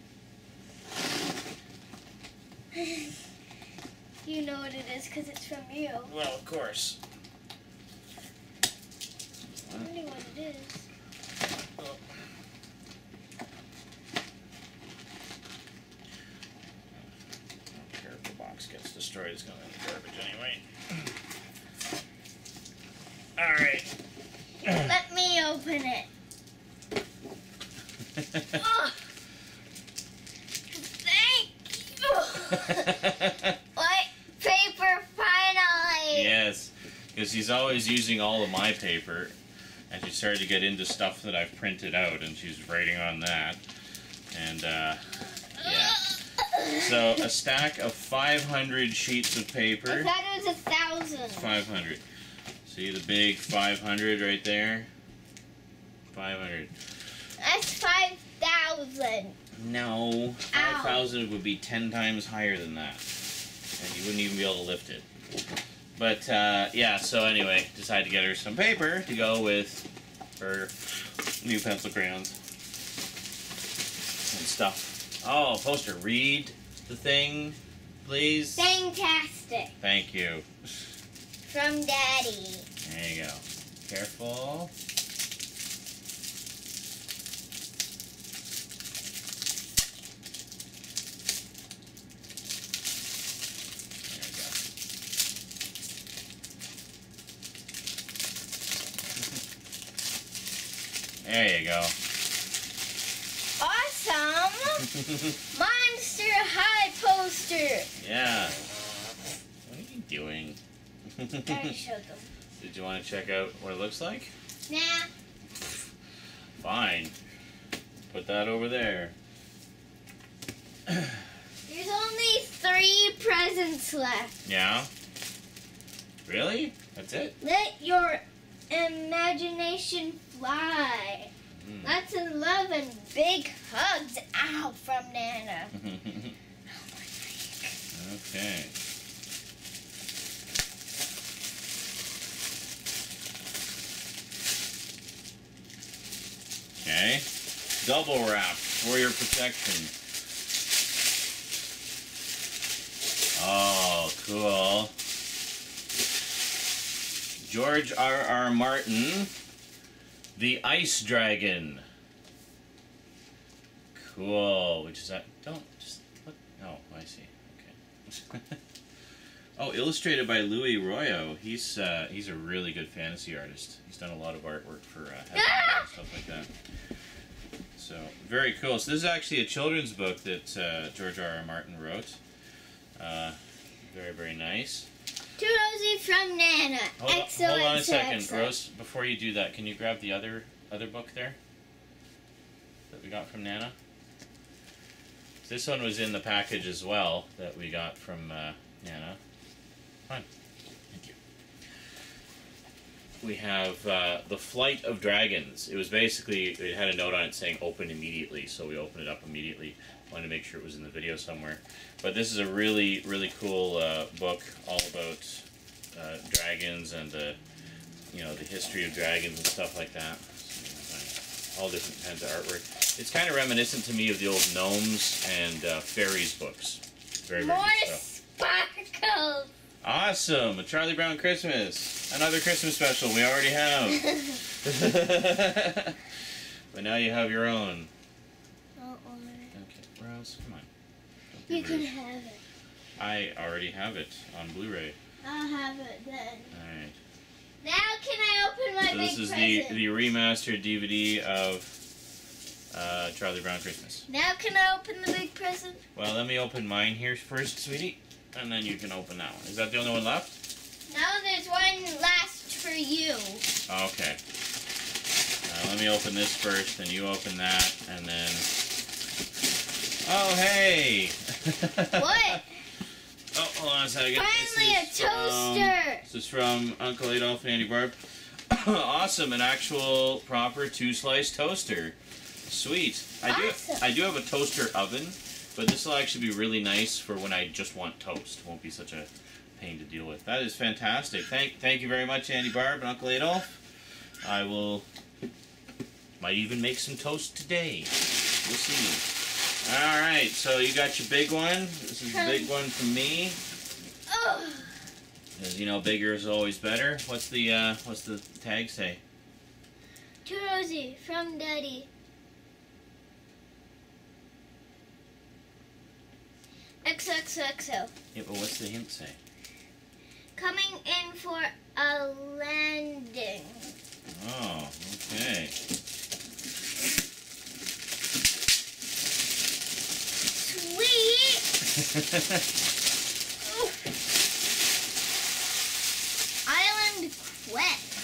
the tape? You know what it is because it's from you. Well, of course. I wonder what it is. Oh. I don't care if the box gets destroyed, it's going in the garbage anyway. Alright. Let me open it. Oh. Thank you. White paper finally. Yes, because he's always using all of my paper, and she started to get into stuff that I've printed out, and she's writing on that. And, uh, yeah. So, a stack of five hundred sheets of paper. I thought it was a thousand. five hundred. See the big five hundred right there? five hundred. That's five thousand. No, five thousand would be ten times higher than that. And you wouldn't even be able to lift it. But, uh, yeah, so anyway, decided to get her some paper to go with her new pencil crayons and stuff. Oh, poster. Read the thing, please. Fantastic. Thank you. From Daddy. There you go. Careful. There you go. Awesome! Monster High poster! Yeah. What are you doing? I already showed them. Did you want to check out what it looks like? Nah. Fine. Put that over there. There's only three presents left. Yeah? Really? That's it? Let your imagination fly. Mm. Lots of love and big hugs. Ow, from Nana. Okay. Okay. Double wrap for your protection. Oh, cool. George R R. Martin, The Ice Dragon. Cool. Which is that? Don't just look. Oh, I see. Okay. Oh, illustrated by Louis Royo. He's uh, he's a really good fantasy artist. He's done a lot of artwork for uh, Heaven and stuff like that. So very cool. So this is actually a children's book that uh, George R R. Martin wrote. Uh, very very nice. To Rosie from Nana. Hold, Excellent. hold on a second, excellent. Rose. Before you do that, can you grab the other other book there that we got from Nana? This one was in the package as well that we got from uh, Nana. Fine. Thank you. We have uh, The Flight of Dragons. It was basically, it had a note on it saying open immediately, so we opened it up immediately. Wanted to make sure it was in the video somewhere. But this is a really, really cool uh, book all about uh, dragons and the, you know, the history of dragons and stuff like that. So, all different kinds of artwork. It's kind of reminiscent to me of the old gnomes and uh, fairies books. Very, very More good stuff. sparkles. Awesome! A Charlie Brown Christmas. Another Christmas special we already have. But now you have your own. Okay, Rose, come on. Don't be You can rude. have it. I already have it on Blu-ray. I'll have it then. Alright. Now can I open my So big this is present? the, the remastered D V D of uh, Charlie Brown Christmas. Now can I open the big present? Well, let me open mine here first, sweetie. And then you can open that one. Is that the only one left? No, there's one last for you. Okay. Uh, let me open this first, then you open that, and then... Oh, hey! What? Oh, hold on a second. Finally this is a toaster! From, this is from Uncle Adolph and Auntie Barb. Awesome, an actual proper two-slice toaster. Sweet. I Awesome. do I do have a toaster oven, but this will actually be really nice for when I just want toast. It won't be such a pain to deal with. That is fantastic. Thank thank you very much, Auntie Barb and Uncle Adolph. I will might even make some toast today. We'll see. Alright, so you got your big one. This is the big one from me. Oh, As you know, bigger is always better. What's the uh, what's the tag say? to Rosie from Daddy. X X X O. Yeah, but what's the hint say? Coming in for a landing. Oh, okay. Sweet. Island Quest.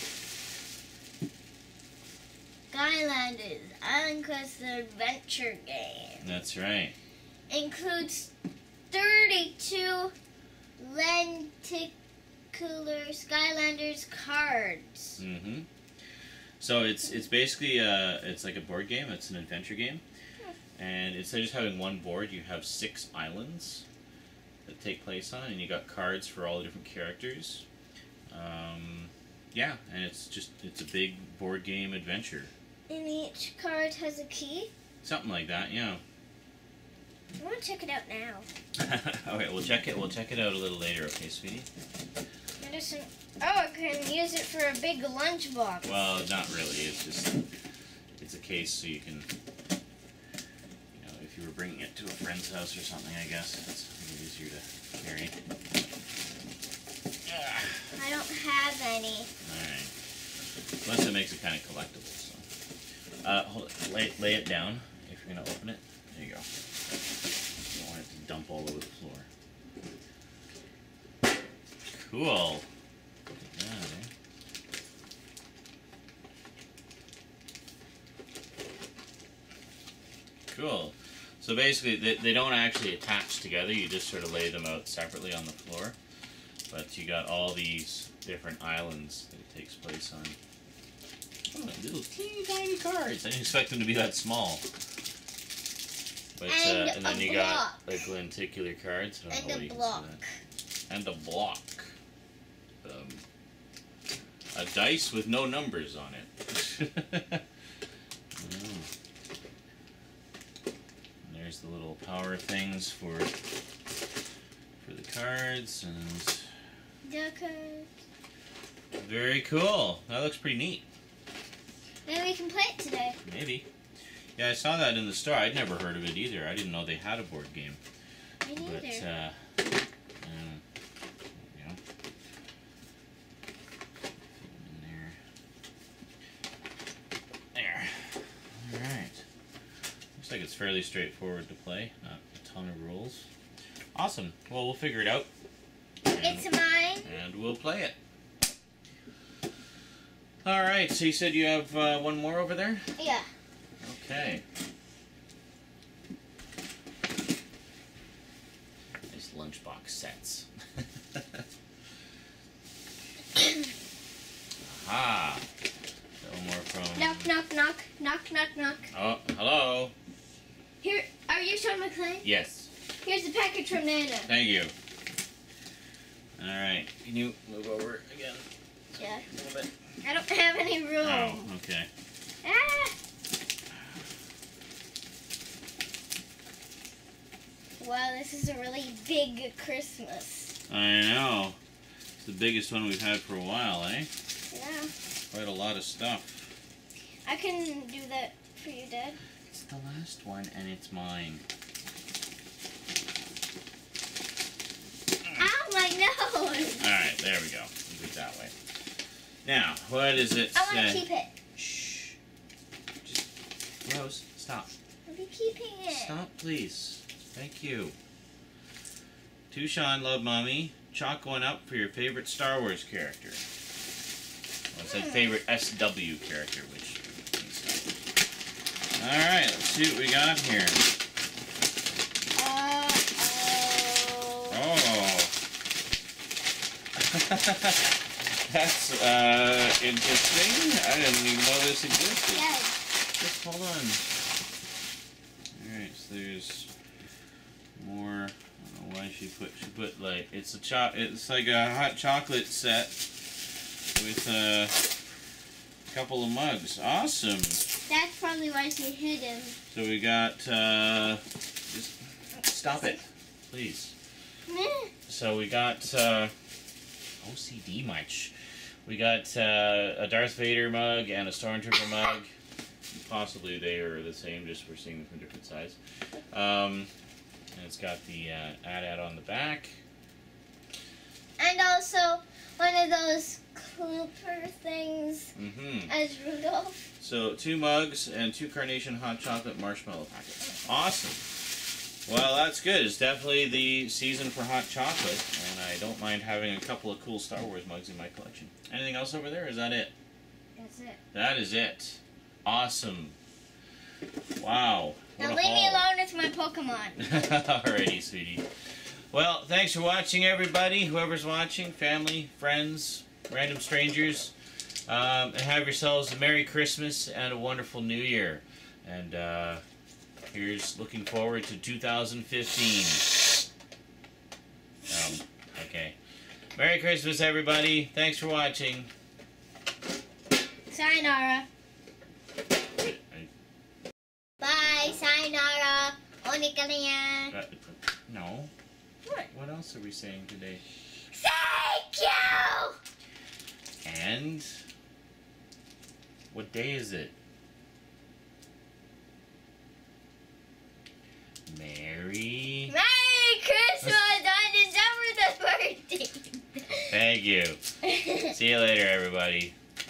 Skylanders Island Quest adventure game. That's right. Includes thirty-two lenticular Skylanders cards. Mm-hmm. So it's it's basically uh it's like a board game. It's an adventure game, and instead of just having one board, you have six islands that take place on, and you got cards for all the different characters. Um, yeah, and it's just it's a big board game adventure. And each card has a key? Something like that, yeah. I want to check it out now. Okay, we'll check it. We'll check it out a little later, okay, sweetie? Medicine. Oh, I can use it for a big lunchbox. Well, not really. It's just it's a case so you can, you know, if you were bringing it to a friend's house or something, I guess it's a little easier to carry. I don't have any. All right. Plus, it makes it kind of collectible. So, uh, hold it, lay, lay it down if you're gonna open it. There you go. You don't want it to dump all over the floor. Cool. Look at that, eh? Cool. So basically, they, they don't actually attach together. You just sort of lay them out separately on the floor. But you got all these different islands that it takes place on. Oh, little teeny tiny cards. I didn't expect them to be that small. But, And uh, and then a you block. got like lenticular cards. I don't know And what a you can see block. that. And a block. Um, a dice with no numbers on it. Oh. And there's the little power things for for the cards and The cards. very cool. That looks pretty neat. Maybe we can play it today. Maybe. Yeah, I saw that in the store. I'd never heard of it either. I didn't know they had a board game. Me neither. But uh, um, there we go. In there. There. All right. Looks like it's fairly straightforward to play. Not a ton of rules. Awesome. Well, we'll figure it out. And, It's mine. and we'll play it. All right. So you said you have uh, one more over there? Yeah. Okay. Nice lunchbox sets. Aha. No more from. Knock, knock, knock, knock, knock, knock. Oh, hello. Here, are you Sean McClain? Yes. Here's a package from Nana. Thank you. All right. Can you move over again Yeah. a little bit? I don't have any room. Oh, okay. Ah! Wow, this is a really big Christmas. I know. It's the biggest one we've had for a while, eh? Yeah. Quite a lot of stuff. I can do that for you, Dad. It's the last one, and it's mine. Ow, my nose! All right, there we go. Move it that way. Now, what does it I want say? to keep it. Shh. Just, Rose, stop. I'll be keeping it. Stop, please. Thank you. To Sean, love mommy. Chalk one up for your favorite Star Wars character. Well, it said favorite S W character, which means stuff. All right, let's see what we got here. Uh-oh. Oh. That's uh, interesting. I didn't even know this existed. Dad. Just hold on. Alright, so there's more. I don't know why she put she put like it's a cho it's like a hot chocolate set with a couple of mugs. Awesome. That's probably why she hid him. So we got uh just stop it, please. Meh. So we got uh O C D much. We got uh, a Darth Vader mug and a Stormtrooper mug. Possibly they are the same, just we're seeing them from different sides. Um, and it's got the uh, ad-ad on the back. And also one of those Cooper things Mm-hmm. as Rudolph. So two mugs and two Carnation hot chocolate marshmallow packets. Awesome. Well, that's good. It's definitely the season for hot chocolate, and I don't mind having a couple of cool Star Wars mugs in my collection. Anything else over there? Or is that it? That's it. That is it. Awesome. Wow. Now What a leave me haul. alone with my Pokemon. Alrighty, sweetie. Well, thanks for watching, everybody. Whoever's watching, family, friends, random strangers. Um, and have yourselves a Merry Christmas and a wonderful New Year. And uh, here's looking forward to two thousand fifteen. Um, okay. Merry Christmas, everybody. Thanks for watching. Sayonara. Sayonara. Onikariya. Uh, no. What? What else are we saying today? Thank you! And what day is it? Merry. Merry Christmas on December the thirteenth. Thank you. See you later, everybody.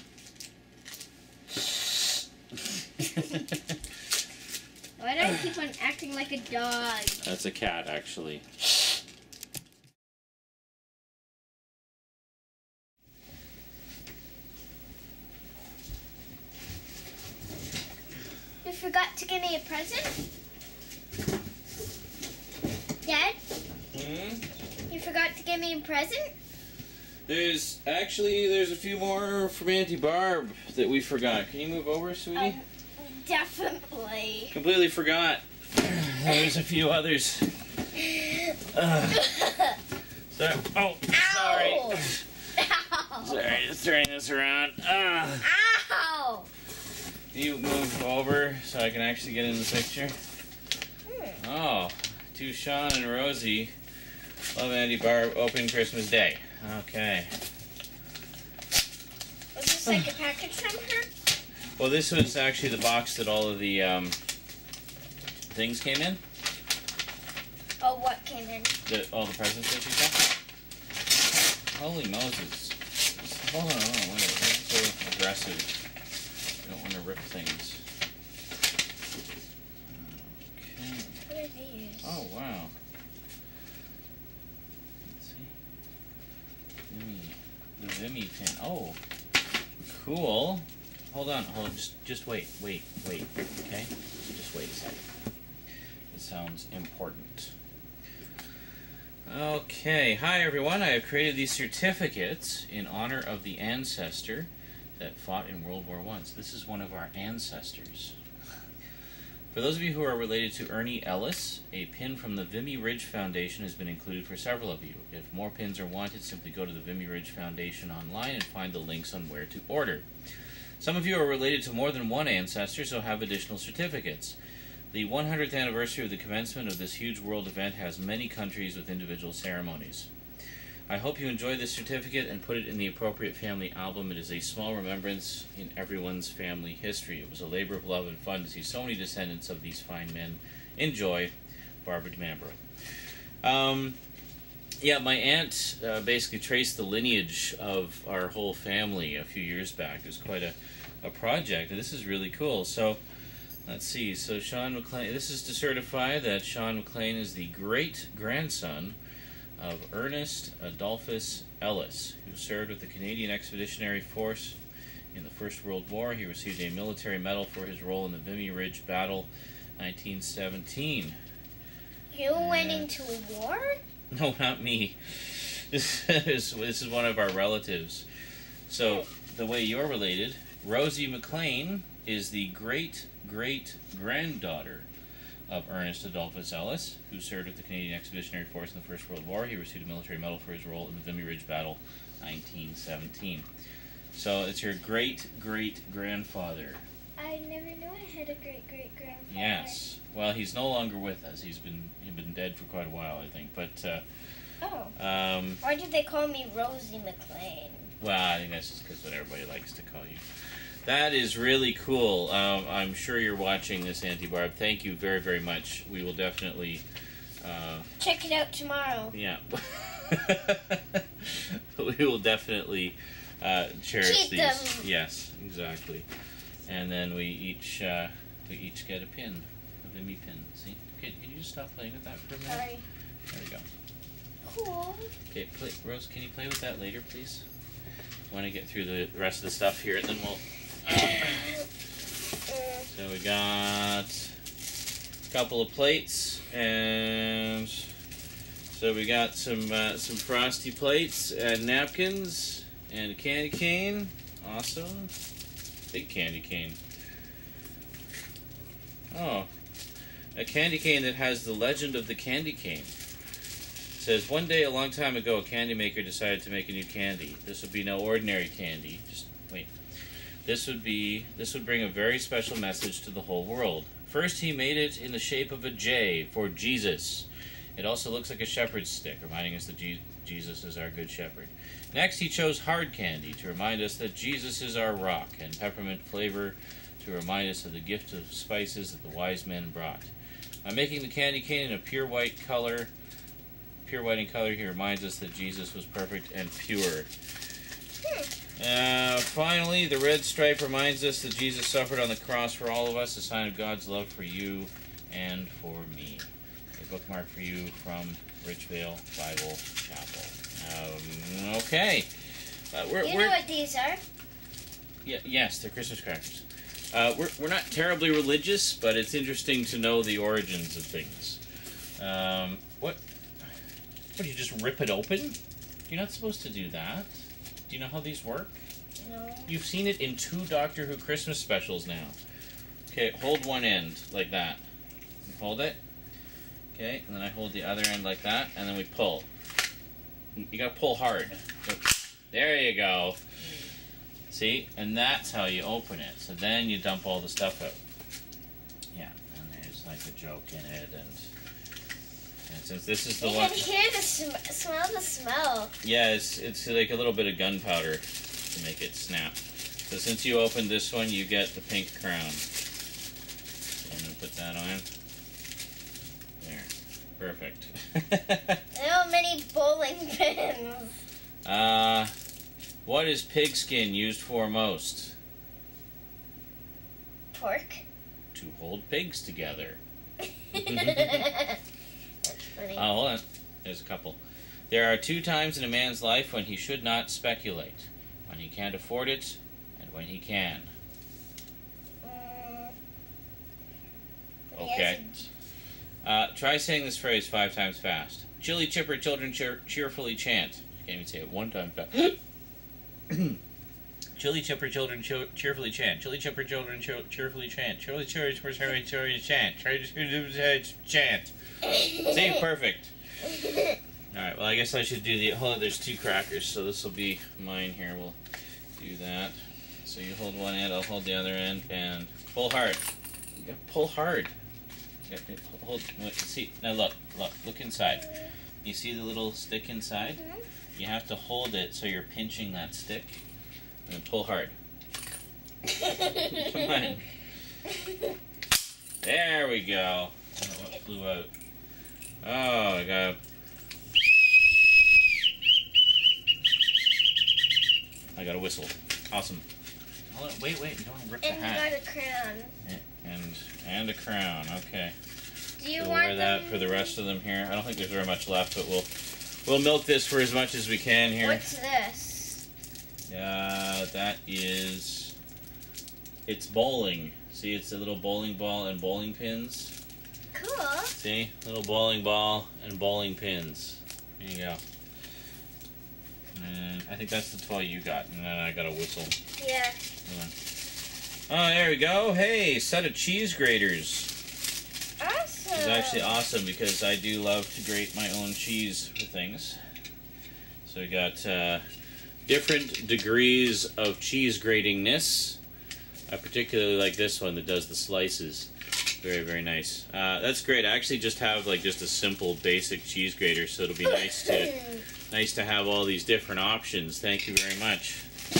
Why do I keep on acting like a dog? That's a cat, actually. You forgot to give me a present? Dad, Hmm? you forgot to give me a present? There's actually there's a few more from Auntie Barb that we forgot. Can you move over, sweetie? Um, definitely. Completely forgot. There's a few others. Uh, so, oh, sorry. Ow! Ow! Sorry, just turning this around. Uh, Ow! you move over so I can actually get in the picture. Hmm. Oh, to Sean and Rosie. Love Auntie Barb, open Christmas Day. Okay. Was this like a package from her? Well, this was actually the box that all of the um, things came in. Oh, what came in? The, all the presents that she got. Holy Moses. Hold on, hold on, wait. That's so aggressive. I don't want to rip things. Okay. What are these? Oh, wow. Let's see. Vimy. The Vimy pin. Oh. Cool. Hold on, hold on. Just, just wait, wait, wait. Okay? Just wait a second. It sounds important. Okay, hi everyone. I have created these certificates in honor of the ancestor that fought in World War One. So this is one of our ancestors. For those of you who are related to Ernie Ellis, a pin from the Vimy Ridge Foundation has been included for several of you. If more pins are wanted, simply go to the Vimy Ridge Foundation online and find the links on where to order. Some of you are related to more than one ancestor, so have additional certificates. The one hundredth anniversary of the commencement of this huge world event has many countries with individual ceremonies. I hope you enjoy this certificate and put it in the appropriate family album. It is a small remembrance in everyone's family history. It was a labor of love and fun to see so many descendants of these fine men. Enjoy, Barbara DeMambro. Um, yeah, my aunt uh, basically traced the lineage of our whole family a few years back. It was quite a, a project, and this is really cool. So, let's see. So, Sean McLean, this is to certify that Sean McLean is the great-grandson of Ernest Adolphus Ellis, who served with the Canadian Expeditionary Force in the First World War. He received a military medal for his role in the Vimy Ridge Battle, nineteen seventeen. You Uh, went into a war? No, not me. This is, this is one of our relatives. So, the way you're related, Rosie McLean is the great-great-granddaughter of Ernest Adolphus Ellis, who served with the Canadian Expeditionary Force in the First World War. He received a military medal for his role in the Vimy Ridge Battle, nineteen seventeen. So it's your great-great-grandfather. I never knew I had a great-great-grandfather. Yes. Well, he's no longer with us. He's been he's been dead for quite a while, I think. But uh, Oh. um, Why did they call me Rosie McLean? well, I think that's just because what everybody likes to call you. That is really cool. Um, I'm sure you're watching this, Auntie Barb. Thank you very, very much. We will definitely... Uh, Check it out tomorrow. yeah. We will definitely uh, cherish Keep these. them. Yes, exactly. And then we each uh, we each get a pin, a Vimy pin. See? Okay, can you just stop playing with that for a minute? Sorry. There we go. Cool. Okay, play, Rose, can you play with that later, please? I want to get through the rest of the stuff here, and then we'll... So we got a couple of plates, and so we got some uh, some frosty plates and napkins and a candy cane. Awesome, big candy cane. Oh, a candy cane that has the legend of the candy cane. It says, one day a long time ago, a candy maker decided to make a new candy. This would be no ordinary candy. Just wait. This would be, this would bring a very special message to the whole world. First, he made it in the shape of a J for Jesus. It also looks like a shepherd's stick, reminding us that Je Jesus is our good shepherd. Next, he chose hard candy to remind us that Jesus is our rock, and peppermint flavor to remind us of the gift of spices that the wise men brought. By making the candy cane in a pure white color, pure white in color, he reminds us that Jesus was perfect and pure. Uh, finally, the red stripe reminds us that Jesus suffered on the cross for all of us, a sign of God's love for you and for me. A bookmark for you from Richvale Bible Chapel. Um, okay. Uh, we're, you we're, know what these are? Yeah, yes, they're Christmas crackers. Uh, we're, we're not terribly religious, but it's interesting to know the origins of things. Um, what? What, do you just rip it open? You're not supposed to do that. Do you know how these work? No. You've seen it in two Doctor Who Christmas specials now. Okay, hold one end like that. Hold it. Okay, and then I hold the other end like that, and then we pull. You gotta pull hard. There you go. See? And that's how you open it. So then you dump all the stuff out. Yeah, and there's like a joke in it, and, and since this is the you one... can hear the sm smell the smell. Yeah, it's, it's like a little bit of gunpowder to make it snap. So since you opened this one, you get the pink crown. I'm gonna put that on. There. Perfect. Little mini bowling pins. Uh, what is pigskin used for most? Pork. To hold pigs together. That's funny. Oh, hold on. There's a couple. There are two times in a man's life when he should not speculate. When he can't afford it, and when he can. Mm, Okay. Uh, try saying this phrase five times fast. Chilly chipper children cheer cheerfully chant. You can't even say it one time fast. Chilly chipper children cheer cheerfully chant. Chilly chipper children cheer cheerfully chant. Chilly chipper children cheerfully chant. Chant. See, perfect. Alright, well I guess I should do the... Hold on, there's two crackers, so this will be mine here. We'll do that. So you hold one end, I'll hold the other end, and pull hard. You gotta pull hard. You gotta hold, see, now look, look, look inside. You see the little stick inside? Mm-hmm. You have to hold it so you're pinching that stick, and pull hard. Come on. There we go. Oh, what flew out? Oh, I got... I got a whistle. Awesome. Hold on, wait, wait, you don't want to rip And the hat. you got a crown. And and a crown. Okay. Do you We'll want wear that them? for the rest of them here. I don't think there's very much left, but we'll we'll milk this for as much as we can here. What's this? Uh, that is, it's bowling. See, it's a little bowling ball and bowling pins. Cool. See, little bowling ball and bowling pins. There you go. And I think that's the toy you got, and then I got a whistle. Yeah. Oh, there we go. Hey, set of cheese graters. Awesome. It's actually awesome because I do love to grate my own cheese for things. So we got uh, different degrees of cheese gratingness. I particularly like this one that does the slices. Very, very nice. Uh, that's great. I actually just have like just a simple basic cheese grater, so it'll be nice to nice to have all these different options. Thank you very much.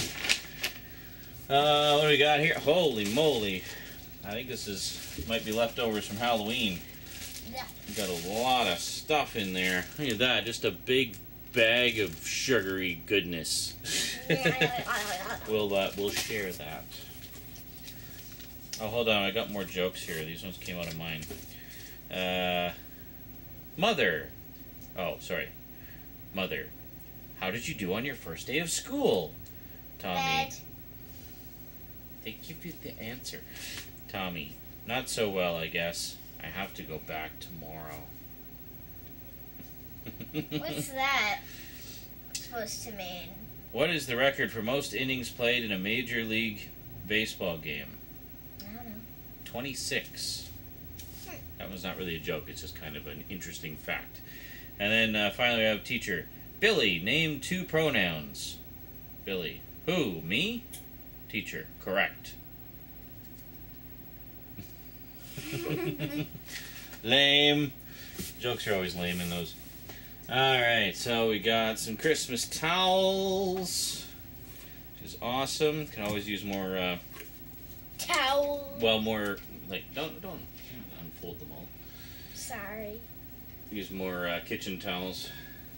Uh, what do we got here? Holy moly! I think this is might be leftovers from Halloween. Yeah. We got a lot of stuff in there. Look at that, just a big bag of sugary goodness. we'll uh, we'll share that. Oh, hold on, I got more jokes here. These ones came out of mine. Uh, Mother. Oh, sorry. Mother. How did you do on your first day of school? Tommy. Bad. They give you the answer. Tommy. Not so well, I guess. I have to go back tomorrow. What's that supposed to mean? What is the record for most innings played in a Major League Baseball game? I don't know. twenty-six. That was not really a joke. It's just kind of an interesting fact. And then uh, finally we have teacher. Billy, name two pronouns. Billy. Who? Me? Teacher. Correct. Lame. Jokes are always lame in those. Alright, so we got some Christmas towels, which is awesome. Can always use more, uh... Towel. Well, more, like, don't, don't unfold them all. Sorry. Use more uh, kitchen towels.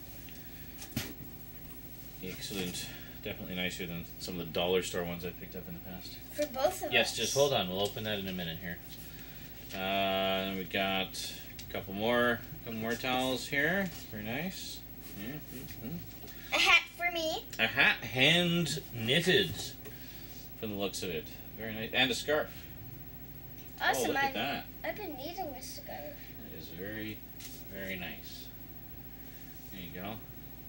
Excellent. Definitely nicer than some of the dollar store ones I picked up in the past. For both of yes, us. Yes, just hold on. We'll open that in a minute here. Uh, then we got a couple more, couple more towels here. Very nice. Yeah, mm-hmm. A hat for me. A hat hand knitted, from the looks of it. Very nice, and a scarf. Awesome. Oh, look at I've, that. I've been needing a scarf. That is very, very nice. There you go.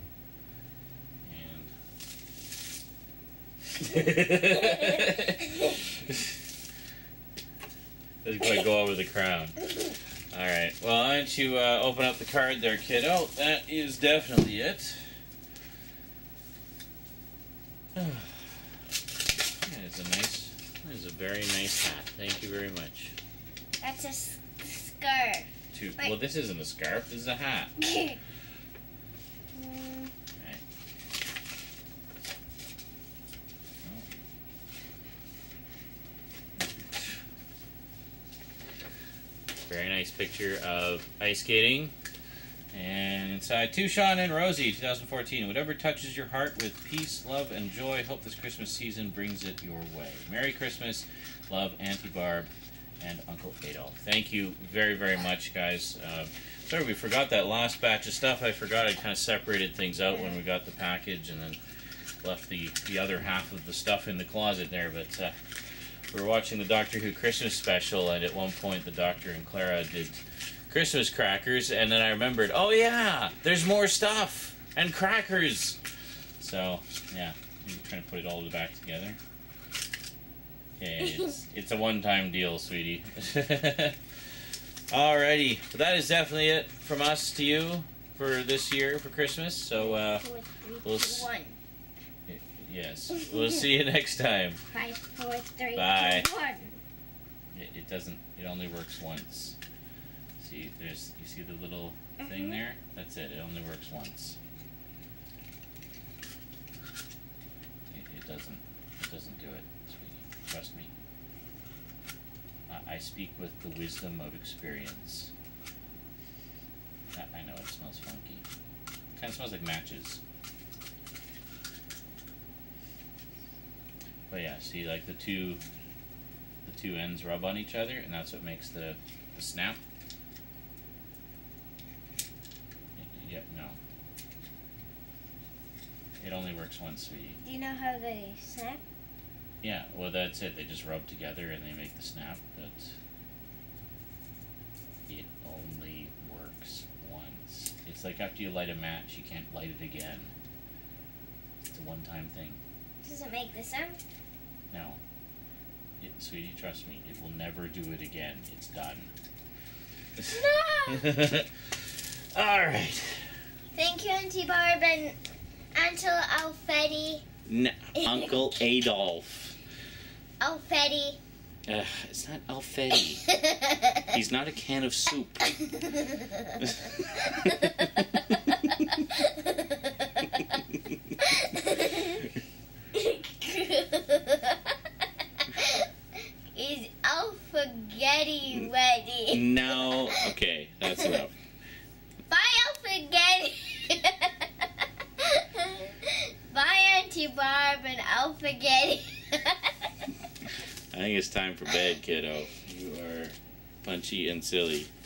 Doesn't quite go over the crown. Alright, well, why don't you uh, open up the card there, kiddo? That is definitely it. That is a nice, that is a very nice hat. Thank you very much. That's a s scarf. Two, well, this isn't a scarf, this is a hat. mm. Very nice picture of ice skating. And inside, to Sean and Rosie, twenty fourteen. Whatever touches your heart with peace, love, and joy, hope this Christmas season brings it your way. Merry Christmas. Love, Auntie Barb and Uncle Adolf. Thank you very, very much, guys. Uh, sorry, we forgot that last batch of stuff. I forgot I kind of separated things out when we got the package and then left the, the other half of the stuff in the closet there. But uh, we were watching the Doctor Who Christmas special, and at one point the Doctor and Clara did Christmas crackers, and then I remembered, oh yeah, there's more stuff, and crackers. So, yeah, I'm trying to put it all back together. Okay, it's, it's a one-time deal, sweetie. Alrighty, but that is definitely it from us to you for this year for Christmas. So, uh, we'll s- One. yes, we'll see you next time. Five, four, three, Bye. two, one. It, it doesn't. It only works once. See, there's. You see the little Mm-hmm. thing there? That's it. It only works once. It, it doesn't. It doesn't do it, sweetie. Trust me. I, I speak with the wisdom of experience. I, I know it smells funky. It kind of smells like matches. But yeah, see, like the two, the two ends rub on each other, and that's what makes the, the snap. Yeah, no. It only works once, sweetie. Do you know how they snap? Yeah, well, that's it. They just rub together and they make the snap, but it only works once. It's like after you light a match, you can't light it again. It's a one-time thing. Does it make the sound? No. It, sweetie, trust me, it will never do it again. It's done. No! Alright. Thank you, Auntie Barb and Uncle Alfetti. N- Uncle Adolf. Alfetti. Uh, it's not Alfetti. He's not a can of soup. Is Alphagetti ready? No. Okay, that's enough. Bye, Alphagetti. Bye, Auntie Barb and Alphagetti. I think it's time for bed, kiddo. You are punchy and silly.